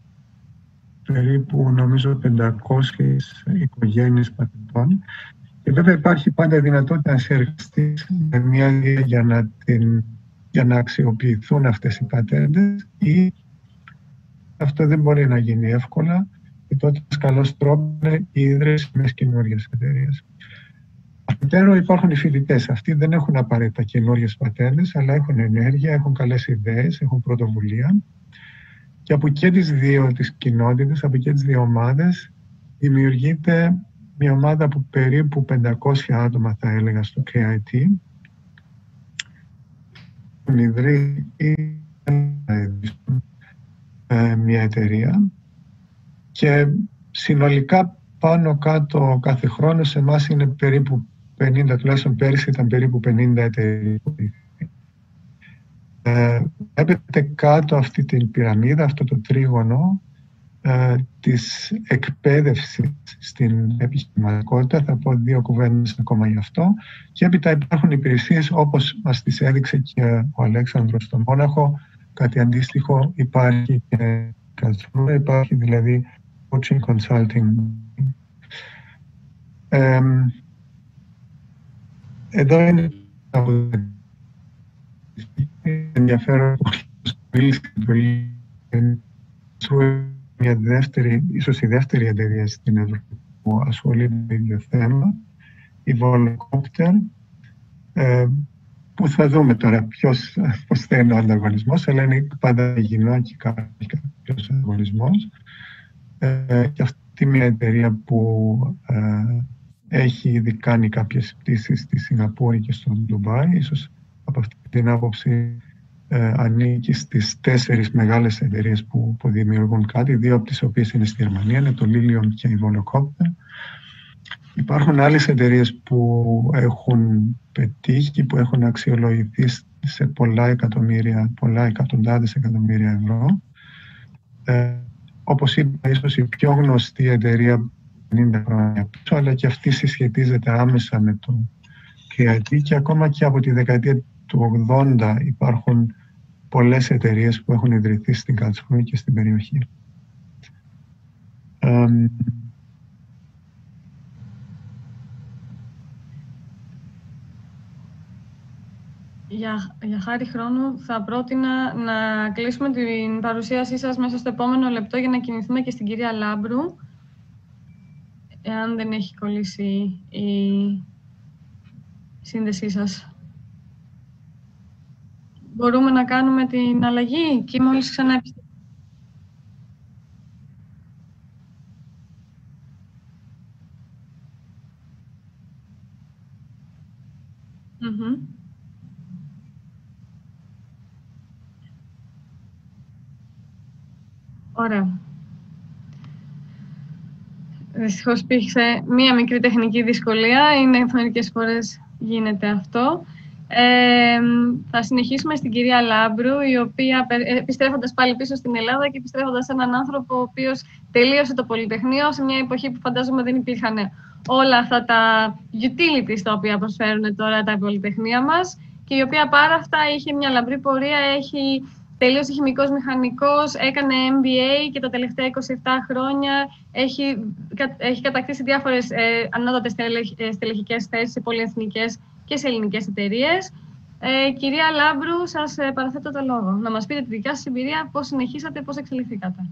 περίπου νομίζω πεντακόσιες οικογένειες πατεντών. Και βέβαια υπάρχει πάντα δυνατότητα να συνεργαστείς με μια idea για να, την, για να αξιοποιηθούν αυτές οι πατέντες, ή αυτό δεν μπορεί να γίνει εύκολα, και τότε ένας καλός τρόπος είναι η ίδρυση μιας καινούργιας εταιρείας. Αφετέρου υπάρχουν οι φοιτητές. Αυτοί δεν έχουν απαραίτητα καινούργιες πατέντες, αλλά έχουν ενέργεια, έχουν καλές ιδέες, έχουν πρωτοβουλία. Και από και τις δύο τις κοινότητες, από και τις δύο ομάδες, δημιουργείται μια ομάδα από περίπου πεντακόσια άτομα, θα έλεγα, στο κέι άι τι. Έχουν ιδρύσει μια εταιρεία και συνολικά πάνω κάτω κάθε χρόνο σε εμάς είναι περίπου πενήντα, τουλάχιστον πέρυσι ήταν περίπου πενήντα εταιρείες. Ε, βλέπετε κάτω αυτή την πυραμίδα, αυτό το τρίγωνο ε, της εκπαίδευσης στην επιχειρηματικότητα. Θα πω δύο κουβέντες ακόμα γι' αυτό. Και έπειτα υπάρχουν υπηρεσίες όπως μας τις έδειξε και ο Αλέξανδρος στο Μόναχο. Κάτι αντίστοιχο υπάρχει και Καρλσρούε, υπάρχει δηλαδή coaching consulting. Ε, εδώ είναι ενδιαφέρον μια δεύτερη, ίσως η δεύτερη εταιρεία στην Ευρώπη που ασχολείται με το ίδιο θέμα, η Volocopter, ε, που θα δούμε τώρα ποιος, πώς θα είναι ο ανταγωνισμός, αλλά είναι πάντα υγιεινό και κάποιος ανταγωνισμός. Ε, και αυτή είναι μια εταιρεία που ε, έχει ήδη κάνει κάποιες πτήσεις στη Σιγκαπούρη και στο Ντουμπάι. Ίσως από αυτή την άποψη ε, ανήκει στις τέσσερις μεγάλες εταιρείες που, που δημιουργούν κάτι, δύο από τις οποίες είναι στη Γερμανία, είναι το Lilium και η Volocopter. Υπάρχουν άλλες εταιρείες που έχουν πετύχει, που έχουν αξιολογηθεί σε πολλά εκατομμύρια, πολλά εκατοντάδες εκατομμύρια ευρώ. Ε, όπως είπα, ίσως η πιο γνωστή εταιρεία πενήντα χρόνια πίσω, αλλά και αυτή συσχετίζεται άμεσα με το κέι άι τι και ακόμα και από τη δεκαετία του ογδόντα υπάρχουν πολλές εταιρείες που έχουν ιδρυθεί στην Karlsruhe και στην περιοχή. Ε, Για, για χάρη χρόνου θα πρότεινα να κλείσουμε την παρουσίασή σας μέσα στο επόμενο λεπτό για να κινηθούμε και στην κυρία Λάμπρου, εάν δεν έχει κολλήσει η σύνδεσή σας. Μπορούμε να κάνουμε την αλλαγή και μόλις ξανά επιστρέψουμε. Mm-hmm. Ωραία. Δυστυχώς υπήρξε μία μικρή τεχνική δυσκολία. Είναι μερικές φορές γίνεται αυτό. Ε, θα συνεχίσουμε στην κυρία Λάμπρου, η οποία επιστρέφοντας πάλι πίσω στην Ελλάδα και επιστρέφοντας σε έναν άνθρωπο ο οποίος τελείωσε το Πολυτεχνείο σε μια εποχή που φαντάζομαι δεν υπήρχαν όλα αυτά τα utilities τα οποία προσφέρουν τώρα τα πολυτεχνία μας και η οποία πάρα αυτά είχε μια λαμπρή πορεία, έχει τελείωσε χημικός μηχανικός, έκανε εμ μπι έι και τα τελευταία είκοσι επτά χρόνια έχει, έχει κατακτήσει διάφορες ε, ανώτατες στελεχικές θέσεις σε πολυεθνικές και σε ελληνικές εταιρείες. Ε, κυρία Λάμπρου, σας ε, παραθέτω το λόγο. Να μας πείτε τη δικιά σας εμπειρία, πώς συνεχίσατε, πώς εξελιχθήκατε.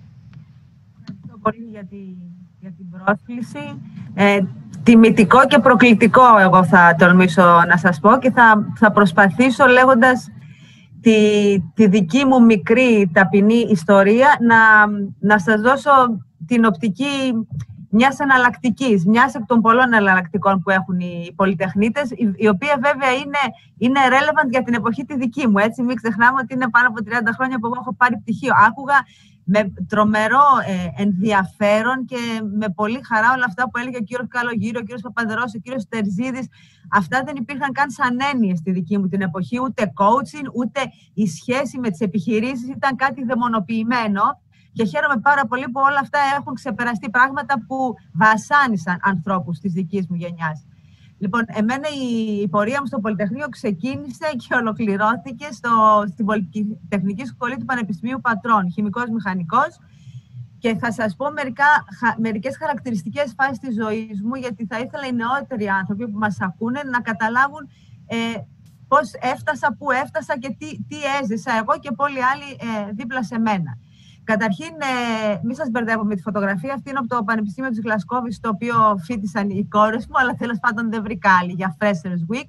Ευχαριστώ πολύ για, τη, για την πρόσκληση. Ε, τιμητικό και προκλητικό, εγώ θα τολμήσω να σας πω και θα, θα προσπαθήσω λέγοντας Τη, τη δική μου μικρή ταπεινή ιστορία να, να σας δώσω την οπτική μιας εναλλακτικής, μιας εκ των πολλών εναλλακτικών που έχουν οι πολυτεχνίτες, η, η οποία βέβαια είναι, είναι relevant για την εποχή τη δική μου. Έτσι, μην ξεχνάμε ότι είναι πάνω από τριάντα χρόνια που εγώ έχω πάρει πτυχίο. Άκουγα με τρομερό ε, ενδιαφέρον και με πολύ χαρά όλα αυτά που έλεγε ο κύριος Καλογύρου, ο κύριος Παπαδερός, ο κύριος Τερζίδης. Αυτά δεν υπήρχαν καν σαν έννοιες στη δική μου την εποχή, ούτε coaching, ούτε η σχέση με τις επιχειρήσεις ήταν κάτι δαιμονοποιημένο. Και χαίρομαι πάρα πολύ που όλα αυτά έχουν ξεπεραστεί, πράγματα που βασάνισαν ανθρώπους της δικής μου γενιάς. Λοιπόν, εμένα η, η πορεία μου στο Πολυτεχνείο ξεκίνησε και ολοκληρώθηκε στο, στην Πολυτεχνική Σχολή του Πανεπιστημίου Πατρών, χημικός μηχανικός. Και θα σας πω μερικά, χα, μερικές χαρακτηριστικές φάσεις της ζωής μου, γιατί θα ήθελα οι νεότεροι άνθρωποι που μας ακούνε να καταλάβουν ε, πώς έφτασα, πού έφτασα και τι, τι έζησα εγώ και πολλοί άλλοι ε, δίπλα σε μένα. Καταρχήν, ε, μην σας μπερδεύω με τη φωτογραφία. Αυτή είναι από το Πανεπιστήμιο της Γλασκόβης, το οποίο φοιτήσαν οι κόρες μου, αλλά τέλος πάντων δεν βρήκα άλλη για Freshers Week.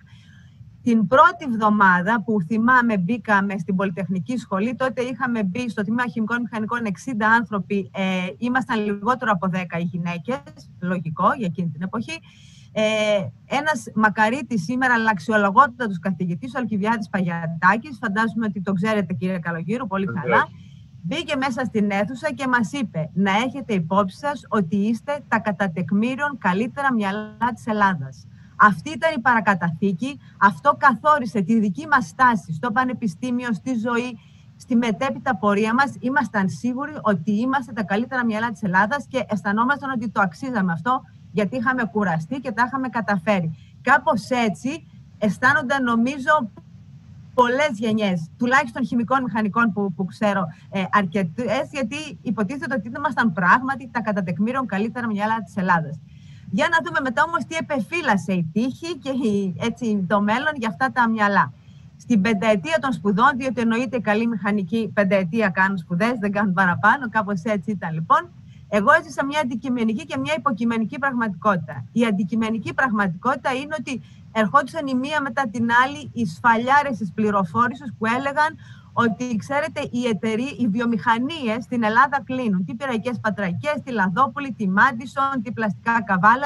Την πρώτη εβδομάδα που θυμάμαι μπήκαμε στην Πολυτεχνική Σχολή, τότε είχαμε μπει στο τμήμα χημικών μηχανικών εξήντα άνθρωποι, ε, ήμασταν λιγότερο από δέκα οι γυναίκες, λογικό για εκείνη την εποχή. Ε, ένας μακαρίτης σήμερα, αλλά αξιολογότατος καθηγητής, ο Αλκιβιάδης Παγιατάκης, φαντάζομαι ότι το ξέρετε κύριε Καλογύρου, πολύ καλά. Μπήκε μέσα στην αίθουσα και μας είπε να έχετε υπόψη σας ότι είστε τα κατά τεκμήριον καλύτερα μυαλά της Ελλάδας. Αυτή ήταν η παρακαταθήκη, αυτό καθόρισε τη δική μας στάση στο πανεπιστήμιο, στη ζωή, στη μετέπειτα πορεία μας. Ήμασταν σίγουροι ότι είμαστε τα καλύτερα μυαλά της Ελλάδας και αισθανόμασταν ότι το αξίζαμε αυτό, γιατί είχαμε κουραστεί και τα είχαμε καταφέρει. Κάπως έτσι αισθάνονταν, νομίζω, πολλές γενιές, τουλάχιστον χημικών μηχανικών που, που ξέρω ε, αρκετές, γιατί υποτίθεται ότι ήμασταν πράγματι τα κατά τεκμήριον καλύτερα μυαλά της Ελλάδας. Για να δούμε μετά όμως τι επεφύλασε η τύχη και η, έτσι, το μέλλον για αυτά τα μυαλά. Στην πενταετία των σπουδών, διότι εννοείται καλή μηχανική πενταετία κάνουν σπουδές, δεν κάνουν παραπάνω, κάπως έτσι ήταν λοιπόν. Εγώ έζησα μια αντικειμενική και μια υποκειμενική πραγματικότητα. Η αντικειμενική πραγματικότητα είναι ότι ερχόντουσαν η μία μετά την άλλη οι σφαλιάρες της πληροφόρησης που έλεγαν ότι, ξέρετε, οι εταιρείες, οι βιομηχανίες στην Ελλάδα κλείνουν. Τι πυραϊκές πατραϊκές, τη Λαδόπουλη, τη Μάντισον, τη πλαστικά Καβάλας.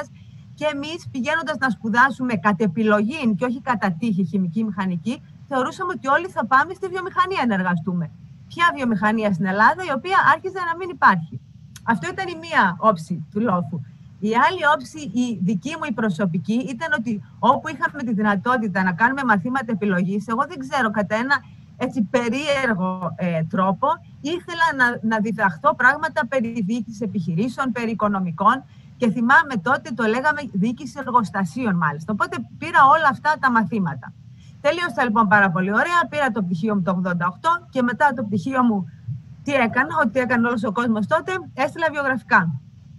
και εμείς πηγαίνοντας να σπουδάσουμε κατ' επιλογή και όχι κατά τύχη χημική μηχανική, θεωρούσαμε ότι όλοι θα πάμε στη βιομηχανία να εργαστούμε. Ποια βιομηχανία στην Ελλάδα, η οποία άρχιζε να μην υπάρχει. Αυτό ήταν η μία όψη του λόφου. Η άλλη όψη, η δική μου η προσωπική, ήταν ότι όπου είχαμε τη δυνατότητα να κάνουμε μαθήματα επιλογής, εγώ δεν ξέρω, κατά ένα έτσι περίεργο ε, τρόπο, ήθελα να, να διδαχθώ πράγματα περί διοίκησης επιχειρήσεων, περί οικονομικών, και θυμάμαι τότε το λέγαμε διοίκηση εργοστασίων μάλιστα. Οπότε πήρα όλα αυτά τα μαθήματα. Τελείωσα λοιπόν πάρα πολύ ωραία, πήρα το πτυχίο μου το ογδόντα οκτώ και μετά το πτυχίο μου τι έκανα, ό,τι έκανε όλος ο κόσμος τότε, έστειλα βιογραφικά.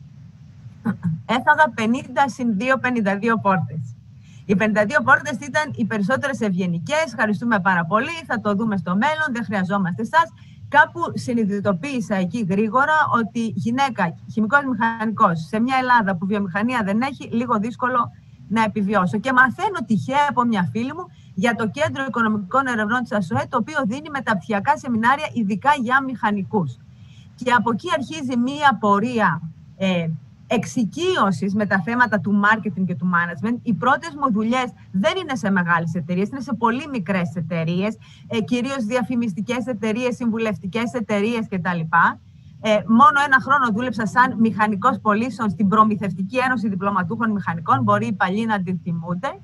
Έφαγα πενήντα συν δύο, πενήντα δύο πόρτες. Οι πενήντα δύο πόρτες ήταν οι περισσότερες ευγενικές, ευχαριστούμε πάρα πολύ, θα το δούμε στο μέλλον, δεν χρειαζόμαστε εσάς. Κάπου συνειδητοποίησα εκεί γρήγορα ότι γυναίκα, χημικός μηχανικός, σε μια Ελλάδα που βιομηχανία δεν έχει, λίγο δύσκολο να επιβιώσω. Και μαθαίνω τυχαία από μια φίλη μου για το Κέντρο Οικονομικών Ερευνών της ΑΣΟΕ, το οποίο δίνει μεταπτυχιακά σεμινάρια ειδικά για μηχανικούς. Και από εκεί αρχίζει μια πορεία ε, εξοικείωσης με τα θέματα του marketing και του management. Οι πρώτες μου δουλειές δεν είναι σε μεγάλες εταιρείες, είναι σε πολύ μικρές εταιρείες, ε, κυρίως διαφημιστικές εταιρείες, συμβουλευτικές εταιρείες κτλ. Ε, μόνο ένα χρόνο δούλεψα σαν μηχανικός πωλήσεων στην Προμηθευτική Ένωση Διπλωματούχων Μηχανικών, μπορεί οι παλιοί να την θυμούνται.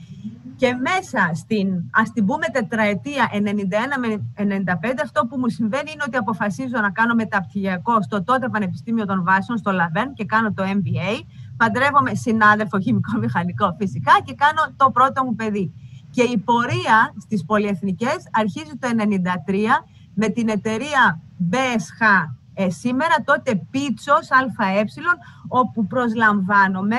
Και μέσα στην, ας την πούμε, τετραετία ενενήντα ένα με ενενήντα πέντε, αυτό που μου συμβαίνει είναι ότι αποφασίζω να κάνω μεταπτυχιακό στο τότε Πανεπιστήμιο των Βάσεων, στο Λαβέρν, και κάνω το εμ μπι έι. Παντρεύομαι συνάδελφο χημικό μηχανικό φυσικά και κάνω το πρώτο μου παιδί. Και η πορεία στις πολυεθνικές αρχίζει το ενενήντα τρία με την εταιρεία μπι ες έιτς ε, σήμερα, τότε Πίτσος ΑΕ, όπου προσλαμβάνομαι,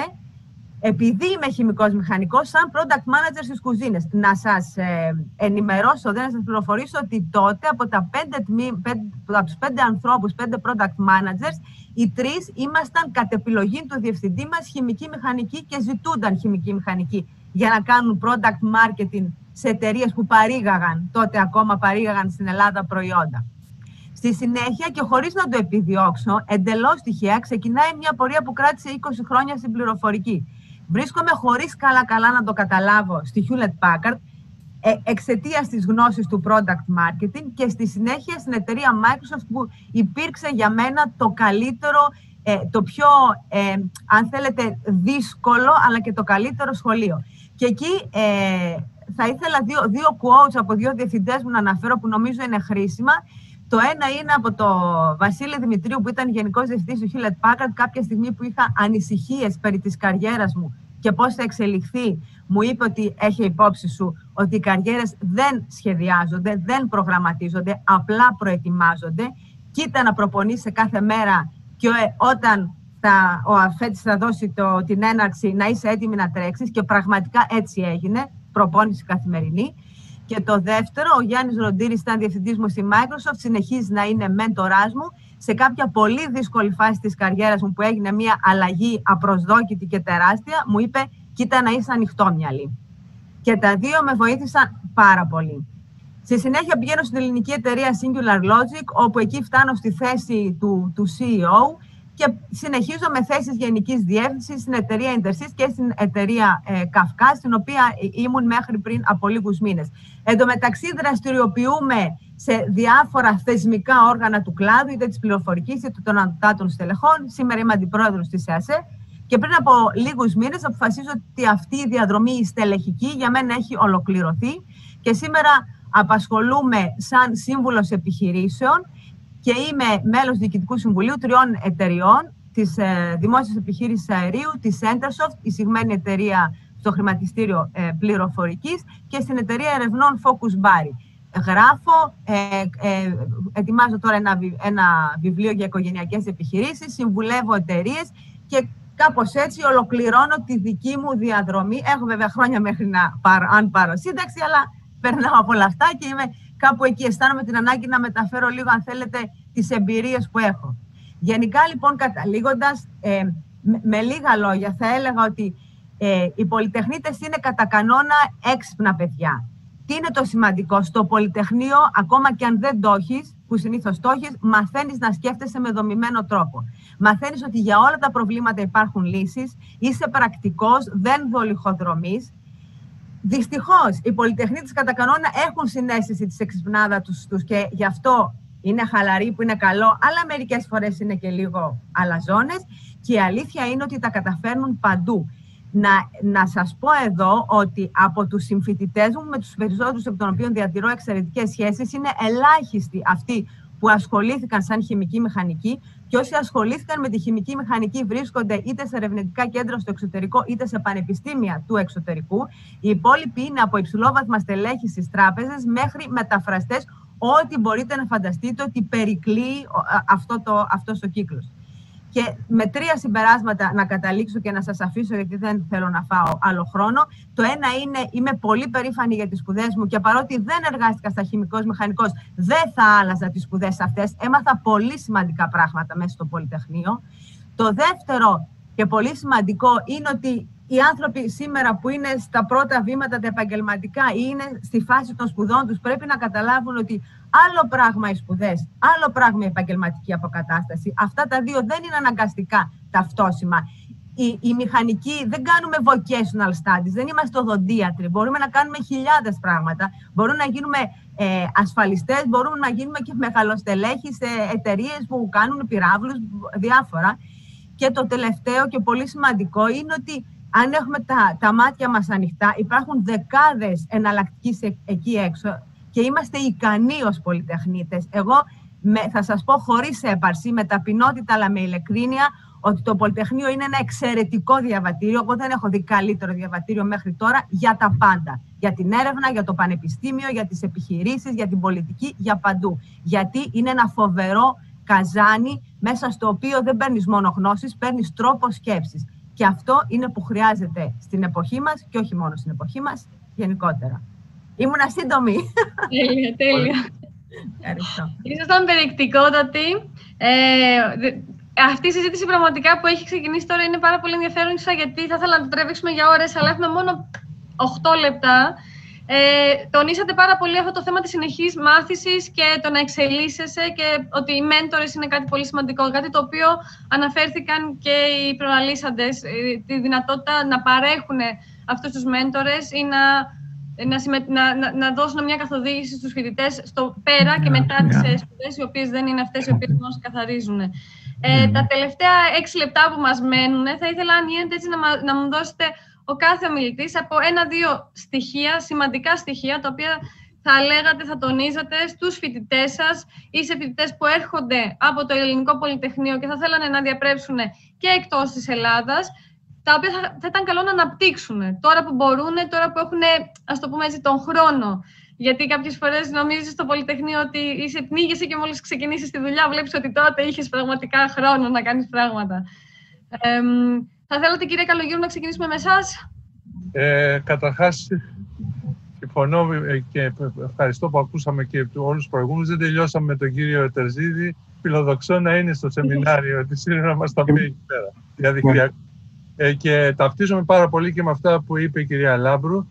επειδή είμαι χημικός μηχανικός, σαν product manager στις κουζίνες. Να σας ε, ενημερώσω, δεν να σας πληροφορήσω ότι τότε από, τα πέντε, πέντε, από τους πέντε ανθρώπους, πέντε product managers, οι τρεις ήμασταν κατ' επιλογή του διευθυντή μας χημική μηχανική και ζητούνταν χημική μηχανική για να κάνουν product marketing σε εταιρείες που παρήγαγαν, τότε ακόμα παρήγαγαν στην Ελλάδα προϊόντα. Στη συνέχεια, και χωρίς να το επιδιώξω, εντελώς τυχαία, ξεκινάει μια πορεία που κράτησε είκοσι χρόνια στην πληροφορική. Βρίσκομαι χωρίς καλά-καλά να το καταλάβω στη Hewlett Packard ε, εξαιτίας της γνώσης του product marketing και στη συνέχεια στην εταιρεία Microsoft, που υπήρξε για μένα το καλύτερο, ε, το πιο, ε, αν θέλετε, δύσκολο, αλλά και το καλύτερο σχολείο. Και εκεί ε, θα ήθελα δύο, δύο quotes από δύο διευθυντές μου να αναφέρω που νομίζω είναι χρήσιμα. Το ένα είναι από τον Βασίλη Δημητρίου, που ήταν γενικός διευθυντής του Hewlett Packard, κάποια στιγμή που είχα ανησυχίες περί της καριέρας μου και πώς θα εξελιχθεί. Μου είπε ότι έχει υπόψη σου ότι οι καριέρες δεν σχεδιάζονται, δεν προγραμματίζονται, απλά προετοιμάζονται. Κοίτα να προπονείσαι κάθε μέρα και όταν θα, ο αφέτης θα δώσει το, την έναρξη να είσαι έτοιμη να τρέξεις, και πραγματικά έτσι έγινε, προπόνηση καθημερινή. Και το δεύτερο, ο Γιάννης Ροντήρης ήταν διευθυντής μου στη Microsoft, συνεχίζει να είναι μέντοράς μου σε κάποια πολύ δύσκολη φάση της καριέρας μου που έγινε μια αλλαγή απροσδόκητη και τεράστια. Μου είπε, κοίτα να είσαι ανοιχτόμυαλη. Και τα δύο με βοήθησαν πάρα πολύ. Στη συνέχεια πηγαίνω στην ελληνική εταιρεία Singular Logic, όπου εκεί φτάνω στη θέση του, του σι ι ο και συνεχίζω με θέσεις γενικής διεύθυνσης στην εταιρεία Intersys και στην εταιρεία ε, Καυκάς, στην οποία ήμουν μέχρι πριν από λίγους μήνες. Εν τω μεταξύ δραστηριοποιούμε σε διάφορα θεσμικά όργανα του κλάδου, είτε της πληροφορικής είτε των ανωτάτων στελεχών. Σήμερα είμαι αντιπρόεδρος της ΕΑΣΕ και πριν από λίγους μήνες αποφασίζω ότι αυτή η διαδρομή η στελεχική για μένα έχει ολοκληρωθεί και σήμερα απασχολούμαι σαν σύμβουλος επιχειρήσεων και είμαι μέλος Διοικητικού Συμβουλίου τριών εταιριών, της ε, Δημόσιας Επιχείρησης Αερίου, της Entersoft, εισηγμένη εταιρεία στο χρηματιστήριο ε, πληροφορικής, και στην εταιρεία ερευνών Focus Bari. Γράφω, ε, ε, ετοιμάζω τώρα ένα, ένα βιβλίο για οικογενειακές επιχειρήσεις, συμβουλεύω εταιρείες και κάπως έτσι ολοκληρώνω τη δική μου διαδρομή. Έχω βέβαια χρόνια μέχρι να πάρω, αν πάρω σύνταξη, αλλά περνάω από όλα αυτά και είμαι κάπου εκεί. Αισθάνομαι την ανάγκη να μεταφέρω λίγο, αν θέλετε, τις εμπειρίες που έχω. Γενικά, λοιπόν, καταλήγοντας, ε, με, με λίγα λόγια, θα έλεγα ότι ε, οι πολυτεχνίτες είναι κατά κανόνα έξυπνα παιδιά. τι είναι το σημαντικό? Στο Πολυτεχνείο, ακόμα και αν δεν το έχεις, που συνήθως το έχεις, μαθαίνεις να σκέφτεσαι με δομημένο τρόπο. Μαθαίνεις ότι για όλα τα προβλήματα υπάρχουν λύσεις, είσαι πρακτικός, δεν δολιχοδρομείς. Δυστυχώς, οι πολυτεχνίτες κατά κανόνα έχουν συναίσθηση της εξυπνάδα τους, τους και γι' αυτό είναι χαλαροί, που είναι καλό, αλλά μερικές φορές είναι και λίγο αλαζόνες. Και η αλήθεια είναι ότι τα καταφέρνουν παντού. Να, να σας πω εδώ ότι από τους συμφοιτητές μου, με τους περισσότερους από των οποίων διατηρώ εξαιρετικές σχέσεις, είναι ελάχιστοι αυτοί που ασχολήθηκαν σαν χημική μηχανική, και όσοι ασχολήθηκαν με τη χημική μηχανική βρίσκονται είτε σε ερευνητικά κέντρα στο εξωτερικό, είτε σε πανεπιστήμια του εξωτερικού. Οι υπόλοιποι είναι από υψηλόβαθμα στελέχη στις τράπεζες μέχρι μεταφραστές, ό,τι μπορείτε να φανταστείτε ότι περικλεί αυτό το, αυτός ο κύκλος. Και με τρία συμπεράσματα να καταλήξω και να σας αφήσω, γιατί δεν θέλω να φάω άλλο χρόνο. Το ένα είναι, είμαι πολύ περήφανη για τις σπουδές μου και παρότι δεν εργάστηκα στα χημικός μηχανικός, δεν θα άλλαζα τις σπουδές αυτές. Έμαθα πολύ σημαντικά πράγματα μέσα στο Πολυτεχνείο. Το δεύτερο και πολύ σημαντικό είναι ότι οι άνθρωποι σήμερα που είναι στα πρώτα βήματα τα επαγγελματικά ή είναι στη φάση των σπουδών τους, πρέπει να καταλάβουν ότι άλλο πράγμα οι σπουδές, άλλο πράγμα η επαγγελματική αποκατάσταση. Αυτά τα δύο δεν είναι αναγκαστικά ταυτόσιμα. Η, η μηχανική, δεν κάνουμε vocational studies, δεν είμαστε οδοντίατροι. Μπορούμε να κάνουμε χιλιάδες πράγματα. Μπορούμε να γίνουμε ε, ασφαλιστές, μπορούμε να γίνουμε και μεγαλοστελέχοι σε εταιρείες που κάνουν πυράβλους, διάφορα. Και το τελευταίο και πολύ σημαντικό είναι ότι αν έχουμε τα, τα μάτια μας ανοιχτά, υπάρχουν δεκάδες εναλλακτικές ε, εκεί έξω και είμαστε ικανοί ως πολυτεχνίτες. Εγώ με, θα σας πω χωρίς έπαρση, με ταπεινότητα αλλά με ειλικρίνεια, ότι το Πολυτεχνείο είναι ένα εξαιρετικό διαβατήριο. Εγώ δεν έχω δει καλύτερο διαβατήριο μέχρι τώρα για τα πάντα. Για την έρευνα, για το πανεπιστήμιο, για τις επιχειρήσεις, για την πολιτική, για παντού. Γιατί είναι ένα φοβερό καζάνι μέσα στο οποίο δεν παίρνεις μόνο γνώσεις, παίρνεις τρόπο σκέψης. Και αυτό είναι που χρειάζεται στην εποχή μας και όχι μόνο στην εποχή μας, γενικότερα. Ήμουνα σύντομη. Τέλεια, τέλεια. Ευχαριστώ. Ήσασταν περιεκτικότατη. Ε, αυτή η συζήτηση πραγματικά που έχει ξεκινήσει τώρα είναι πάρα πολύ ενδιαφέρουσα, γιατί θα ήθελα να το τραβήξουμε για ώρες, αλλά έχουμε μόνο οκτώ λεπτά. Ε, τονίσατε πάρα πολύ αυτό το θέμα της συνεχής μάθησης και το να εξελίσσεσαι και ότι οι μέντορες είναι κάτι πολύ σημαντικό, κάτι το οποίο αναφέρθηκαν και οι προαναλύσαντες, τη δυνατότητα να παρέχουν αυτούς τους μέντορες ή να, να, να, να, να δώσουν μια καθοδήγηση στους φοιτητές στο πέρα και μετά τις yeah. σπουδές, οι οποίες δεν είναι αυτές οι οποίες μας καθαρίζουν. Ε, mm. Τα τελευταία έξι λεπτά που μας μένουν, θα ήθελα αν γίνεται έτσι να, να μου δώσετε ο κάθε ομιλητής από ένα-δύο στοιχεία, σημαντικά στοιχεία, τα οποία θα λέγατε, θα τονίζατε στους φοιτητές σας ή σε φοιτητές που έρχονται από το Ελληνικό Πολυτεχνείο και θα θέλανε να διαπρέψουν και εκτός της Ελλάδας, τα οποία θα, θα ήταν καλό να αναπτύξουν τώρα που μπορούν, τώρα που έχουν, ας το πούμε έτσι, τον χρόνο. Γιατί κάποιες φορές νομίζεις στο Πολυτεχνείο ότι είσαι, πνίγεσαι και μόλις ξεκινήσεις τη δουλειά, βλέπεις ότι τότε είχες πραγματικά χρόνο να κάνεις πράγματα. Ε, Θα θέλατε, κύριε Καλογύρου, να ξεκινήσουμε με εσάς. Ε, καταρχάς, συμφωνώ και ευχαριστώ που ακούσαμε και όλους τους προηγούμενους. Δεν τελειώσαμε με τον κύριο Τερζίδη. Φιλοδοξώ να είναι στο σεμινάριο τη σήμερα να μας τα πει εκεί πέρα, διαδικτυακά. Ε, και ταυτίζομαι πάρα πολύ και με αυτά που είπε η κυρία Λάμπρου.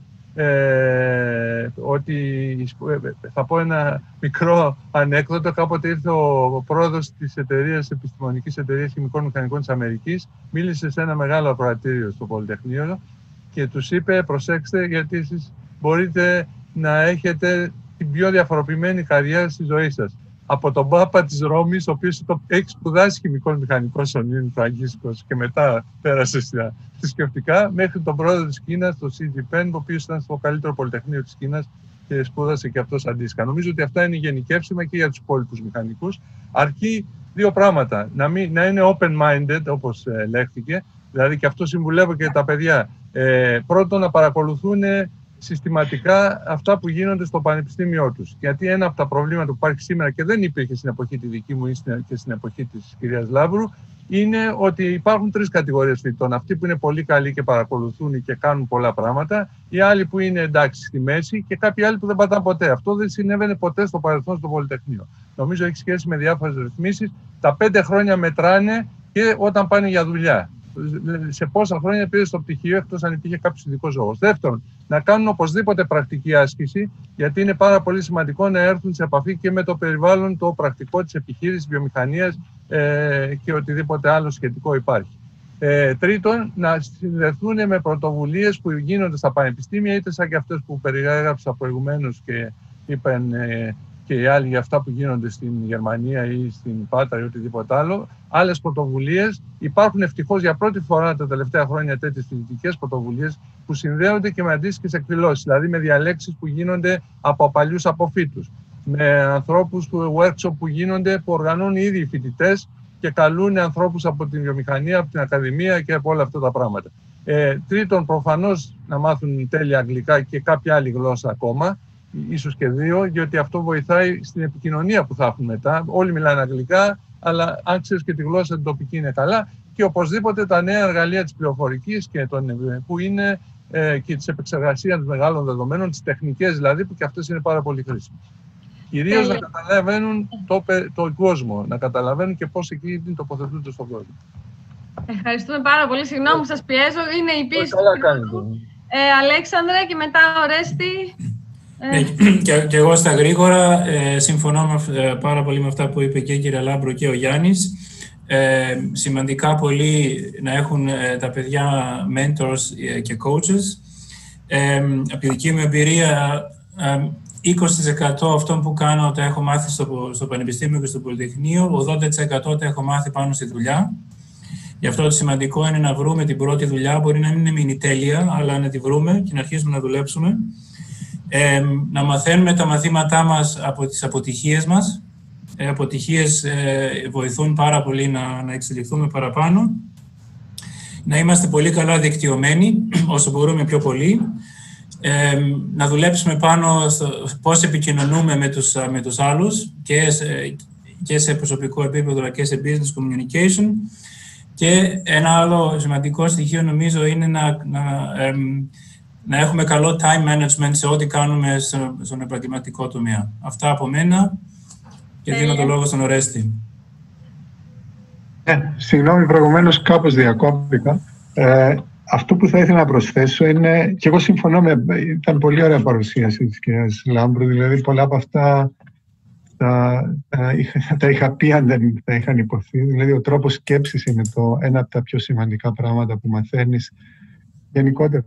Ε, ότι θα πω ένα μικρό ανέκδοτο. Κάποτε ήρθε ο πρόεδρος της εταιρείας, επιστημονικής εταιρείας χημικών μηχανικών της Αμερικής, μίλησε σε ένα μεγάλο ακροατήριο στο Πολυτεχνείο και τους είπε: προσέξτε, γιατί εσείς μπορείτε να έχετε την πιο διαφοροποιημένη καριέρα στη ζωή σας. Από τον Πάπα της Ρώμης, ο οποίος έχει σπουδάσει χημικός μηχανικός ο Νίν Φραγκίσκος και μετά πέρασε στα θρησκευτικά, μέχρι τον πρόεδρο της Κίνας, τον Σι Τζινπίνγκ, ο οποίος ήταν στο καλύτερο πολυτεχνείο της Κίνας και σπούδασε και αυτός αντίστοιχα. Νομίζω ότι αυτά είναι γενικεύσιμα και για τους υπόλοιπους μηχανικούς. Αρκεί δύο πράγματα. Να, μην, να είναι open-minded, όπως ε, λέχθηκε, δηλαδή και αυτό συμβουλεύω και τα παιδιά. Ε, πρώτον, να παρακολουθούν συστηματικά αυτά που γίνονται στο πανεπιστήμιό τους. Γιατί ένα από τα προβλήματα που υπάρχει σήμερα και δεν υπήρχε στην εποχή τη δική μου ή και στην εποχή της κυρίας Λάμπρου, είναι ότι υπάρχουν τρεις κατηγορίες φοιτητών. Αυτοί που είναι πολύ καλοί και παρακολουθούν και κάνουν πολλά πράγματα, οι άλλοι που είναι εντάξει στη μέση και κάποιοι άλλοι που δεν πατάνε ποτέ. Αυτό δεν συνέβαινε ποτέ στο παρελθόν στο Πολυτεχνείο. Νομίζω έχει σχέση με διάφορες ρυθμίσεις. Τα πέντε χρόνια μετράνε και όταν πάνε για δουλειά. σε πόσα χρόνια πήρε στο πτυχίο, εκτός αν υπήρχε κάποιος ειδικός λόγος. Δεύτερον, να κάνουν οπωσδήποτε πρακτική άσκηση, γιατί είναι πάρα πολύ σημαντικό να έρθουν σε επαφή και με το περιβάλλον, το πρακτικό της επιχείρησης, βιομηχανίας ε, και οτιδήποτε άλλο σχετικό υπάρχει. Ε, τρίτον, να συνδεθούν με πρωτοβουλίες που γίνονται στα πανεπιστήμια, είτε σαν και αυτές που περιέγραψα προηγουμένως και είπαν ε, και οι άλλοι για αυτά που γίνονται στην Γερμανία ή στην Πάτρα ή οτιδήποτε άλλο. Άλλες πρωτοβουλίες. Υπάρχουν ευτυχώς για πρώτη φορά τα τελευταία χρόνια τέτοιες φοιτητικές πρωτοβουλίες που συνδέονται και με αντίστοιχες εκδηλώσεις, δηλαδή με διαλέξεις που γίνονται από παλιούς αποφύτους, με ανθρώπους του workshop που γίνονται, που οργανώνουν οι ίδιοι οι φοιτητές και καλούν ανθρώπους από την βιομηχανία, από την ακαδημία και από όλα αυτά τα πράγματα. Ε, τρίτον, προφανώς να μάθουν τέλεια αγγλικά και κάποια άλλη γλώσσα ακόμα, ίσως και δύο, γιατί αυτό βοηθάει στην επικοινωνία που θα έχουν μετά. Όλοι μιλάνε αγγλικά, αλλά αν ξέρεις και τη γλώσσα την τοπική είναι καλά. Και οπωσδήποτε τα νέα εργαλεία της πληροφορικής και των, που είναι ε, και της επεξεργασίας των μεγάλων δεδομένων, τις τεχνικές δηλαδή, που και αυτές είναι πάρα πολύ χρήσιμες. Κυρίως να καταλαβαίνουν το, το κόσμο, να καταλαβαίνουν και πώς εκείνοι τοποθετούνται στον κόσμο. Ευχαριστούμε πάρα πολύ. Συγγνώμη που σας πιέζω. Είναι η πίεση. Καλά κάνετε. Ε, Αλέξανδρε και μετά Ορέστη. Ε, και, και εγώ στα γρήγορα ε, συμφωνώ με, ε, πάρα πολύ με αυτά που είπε και η κυρία Λάμπρου και ο Γιάννης. Ε, σημαντικά πολύ να έχουν ε, τα παιδιά mentors ε, και coaches. Ε, από τη δική μου εμπειρία, ε, είκοσι τοις εκατό αυτών που κάνω τα έχω μάθει στο, στο Πανεπιστήμιο και στο Πολυτεχνείο, ογδόντα τοις εκατό τα έχω μάθει πάνω στη δουλειά. Γι' αυτό το σημαντικό είναι να βρούμε την πρώτη δουλειά. Μπορεί να μην είναι τέλεια, αλλά να τη βρούμε και να αρχίσουμε να δουλέψουμε. Ε, να μαθαίνουμε τα μαθήματά μας από τις αποτυχίες μας. Οι αποτυχίες ε, βοηθούν πάρα πολύ να, να εξελιχθούμε παραπάνω. Να είμαστε πολύ καλά δικτυωμένοι, όσο μπορούμε πιο πολύ. Ε, να δουλέψουμε πάνω στο πώς επικοινωνούμε με τους, με τους άλλους και σε, και σε προσωπικό επίπεδο, αλλά και σε business communication. Και ένα άλλο σημαντικό στοιχείο νομίζω είναι να, να, ε, να έχουμε καλό time management σε ό,τι κάνουμε στο, στον επαγγελματικό τομέα. Αυτά από μένα και δίνω το λόγο στον Ορέστη. Ε, συγγνώμη, προηγουμένως κάπως διακόπτηκα. Ε, αυτό που θα ήθελα να προσθέσω είναι, και εγώ συμφωνώ με, ήταν πολύ ωραία παρουσίαση της κυρίας Λάμπρου, δηλαδή πολλά από αυτά τα, τα, είχα, τα είχα πει αν δεν τα είχαν υποθεί, δηλαδή ο τρόπος σκέψης είναι το, ένα από τα πιο σημαντικά πράγματα που μαθαίνεις γενικότερα.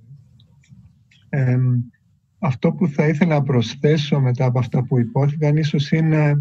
Ε, αυτό που θα ήθελα να προσθέσω μετά από αυτά που υπόθηκαν ίσως είναι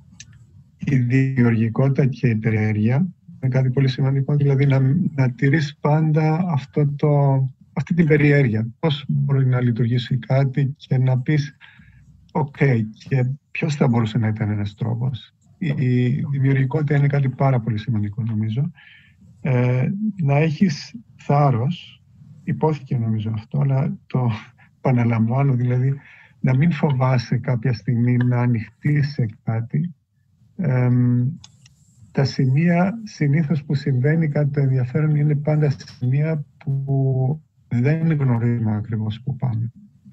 η δημιουργικότητα και η περιέργεια. Είναι κάτι πολύ σημαντικό, δηλαδή να, να τηρείς πάντα αυτό το, αυτή την περιέργεια. Πώς μπορεί να λειτουργήσει κάτι και να πεις «ΟΚ, okay, και ποιος θα μπορούσε να ήταν ένας τρόπος». Η, η δημιουργικότητα είναι κάτι πάρα πολύ σημαντικό νομίζω. Ε, να έχεις θάρρος, υπόθηκε νομίζω αυτό, αλλά το επαναλαμβάνω, δηλαδή να μην φοβάσαι κάποια στιγμή να ανοιχτείς σε κάτι. Ε, τα σημεία συνήθως που συμβαίνει κάτι το ενδιαφέρον είναι πάντα σημεία που δεν γνωρίζουμε ακριβώς που πάμε.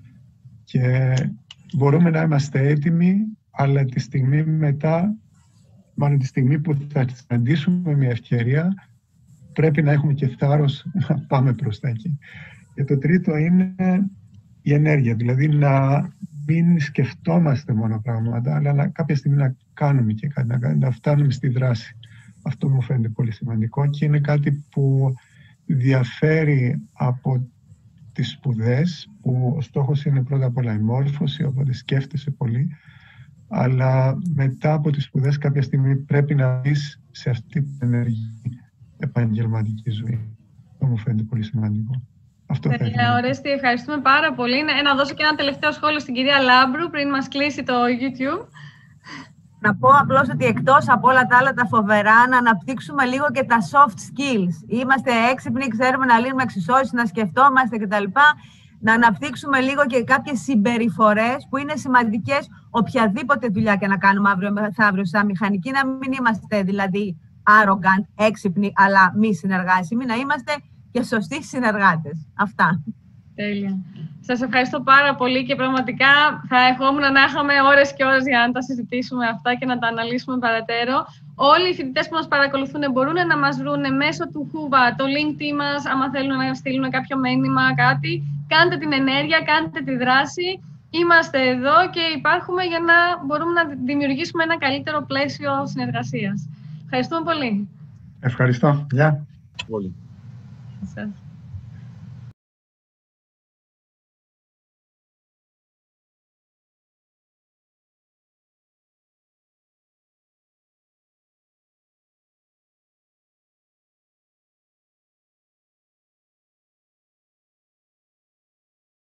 Και μπορούμε να είμαστε έτοιμοι, αλλά τη στιγμή μετά, μάλλον τη στιγμή που θα συναντήσουμε μια ευκαιρία, πρέπει να έχουμε και θάρρος να πάμε προς τα εκεί. Και το τρίτο είναι η ενέργεια, δηλαδή να μην σκεφτόμαστε μόνο πράγματα, αλλά να, κάποια στιγμή να κάνουμε και κάτι, να, να φτάνουμε στη δράση. Αυτό μου φαίνεται πολύ σημαντικό και είναι κάτι που διαφέρει από τις σπουδές, που ο στόχος είναι πρώτα απ' όλα η μόρφωση, οπότε σκέφτεσαι πολύ, αλλά μετά από τις σπουδές κάποια στιγμή πρέπει να μπεις σε αυτή την ενεργή επαγγελματική ζωή. Αυτό μου φαίνεται πολύ σημαντικό. Αυτό θα ήθελα. Ορέστη, ευχαριστούμε πάρα πολύ. Να δώσω και ένα τελευταίο σχόλιο στην κυρία Λάμπρου πριν μας κλείσει το YouTube. Να πω απλώς ότι εκτός από όλα τα άλλα τα φοβερά, να αναπτύξουμε λίγο και τα soft skills. Είμαστε έξυπνοι, ξέρουμε να λύνουμε εξισώσεις, να σκεφτόμαστε κτλ. Να αναπτύξουμε λίγο και κάποιες συμπεριφορές που είναι σημαντικές οποιαδήποτε δουλειά και να κάνουμε αύριο μεθαύριο σαν μηχανική. Να μην είμαστε δηλαδή arrogant, έξυπνοι, αλλά μη συνεργάσιμοι. Να είμαστε και σωστοί συνεργάτες. Αυτά. Τέλεια. Σας ευχαριστώ πάρα πολύ και πραγματικά θα ευχόμουν να είχαμε ώρες και ώρες για να τα συζητήσουμε αυτά και να τα αναλύσουμε παρατέρω. Όλοι οι φοιτητές που μας παρακολουθούν μπορούν να μας βρουν μέσω του Χούβα, το LinkedIn μας, άμα θέλουν να στείλουν κάποιο μήνυμα, κάτι. Κάντε την ενέργεια, κάντε τη δράση. Είμαστε εδώ και υπάρχουμε για να μπορούμε να δημιουργήσουμε ένα καλύτερο πλαίσιο συνεργασίας. Ευχαριστούμε πολύ. Ευχαριστώ. Γεια. Πολύ. Σας.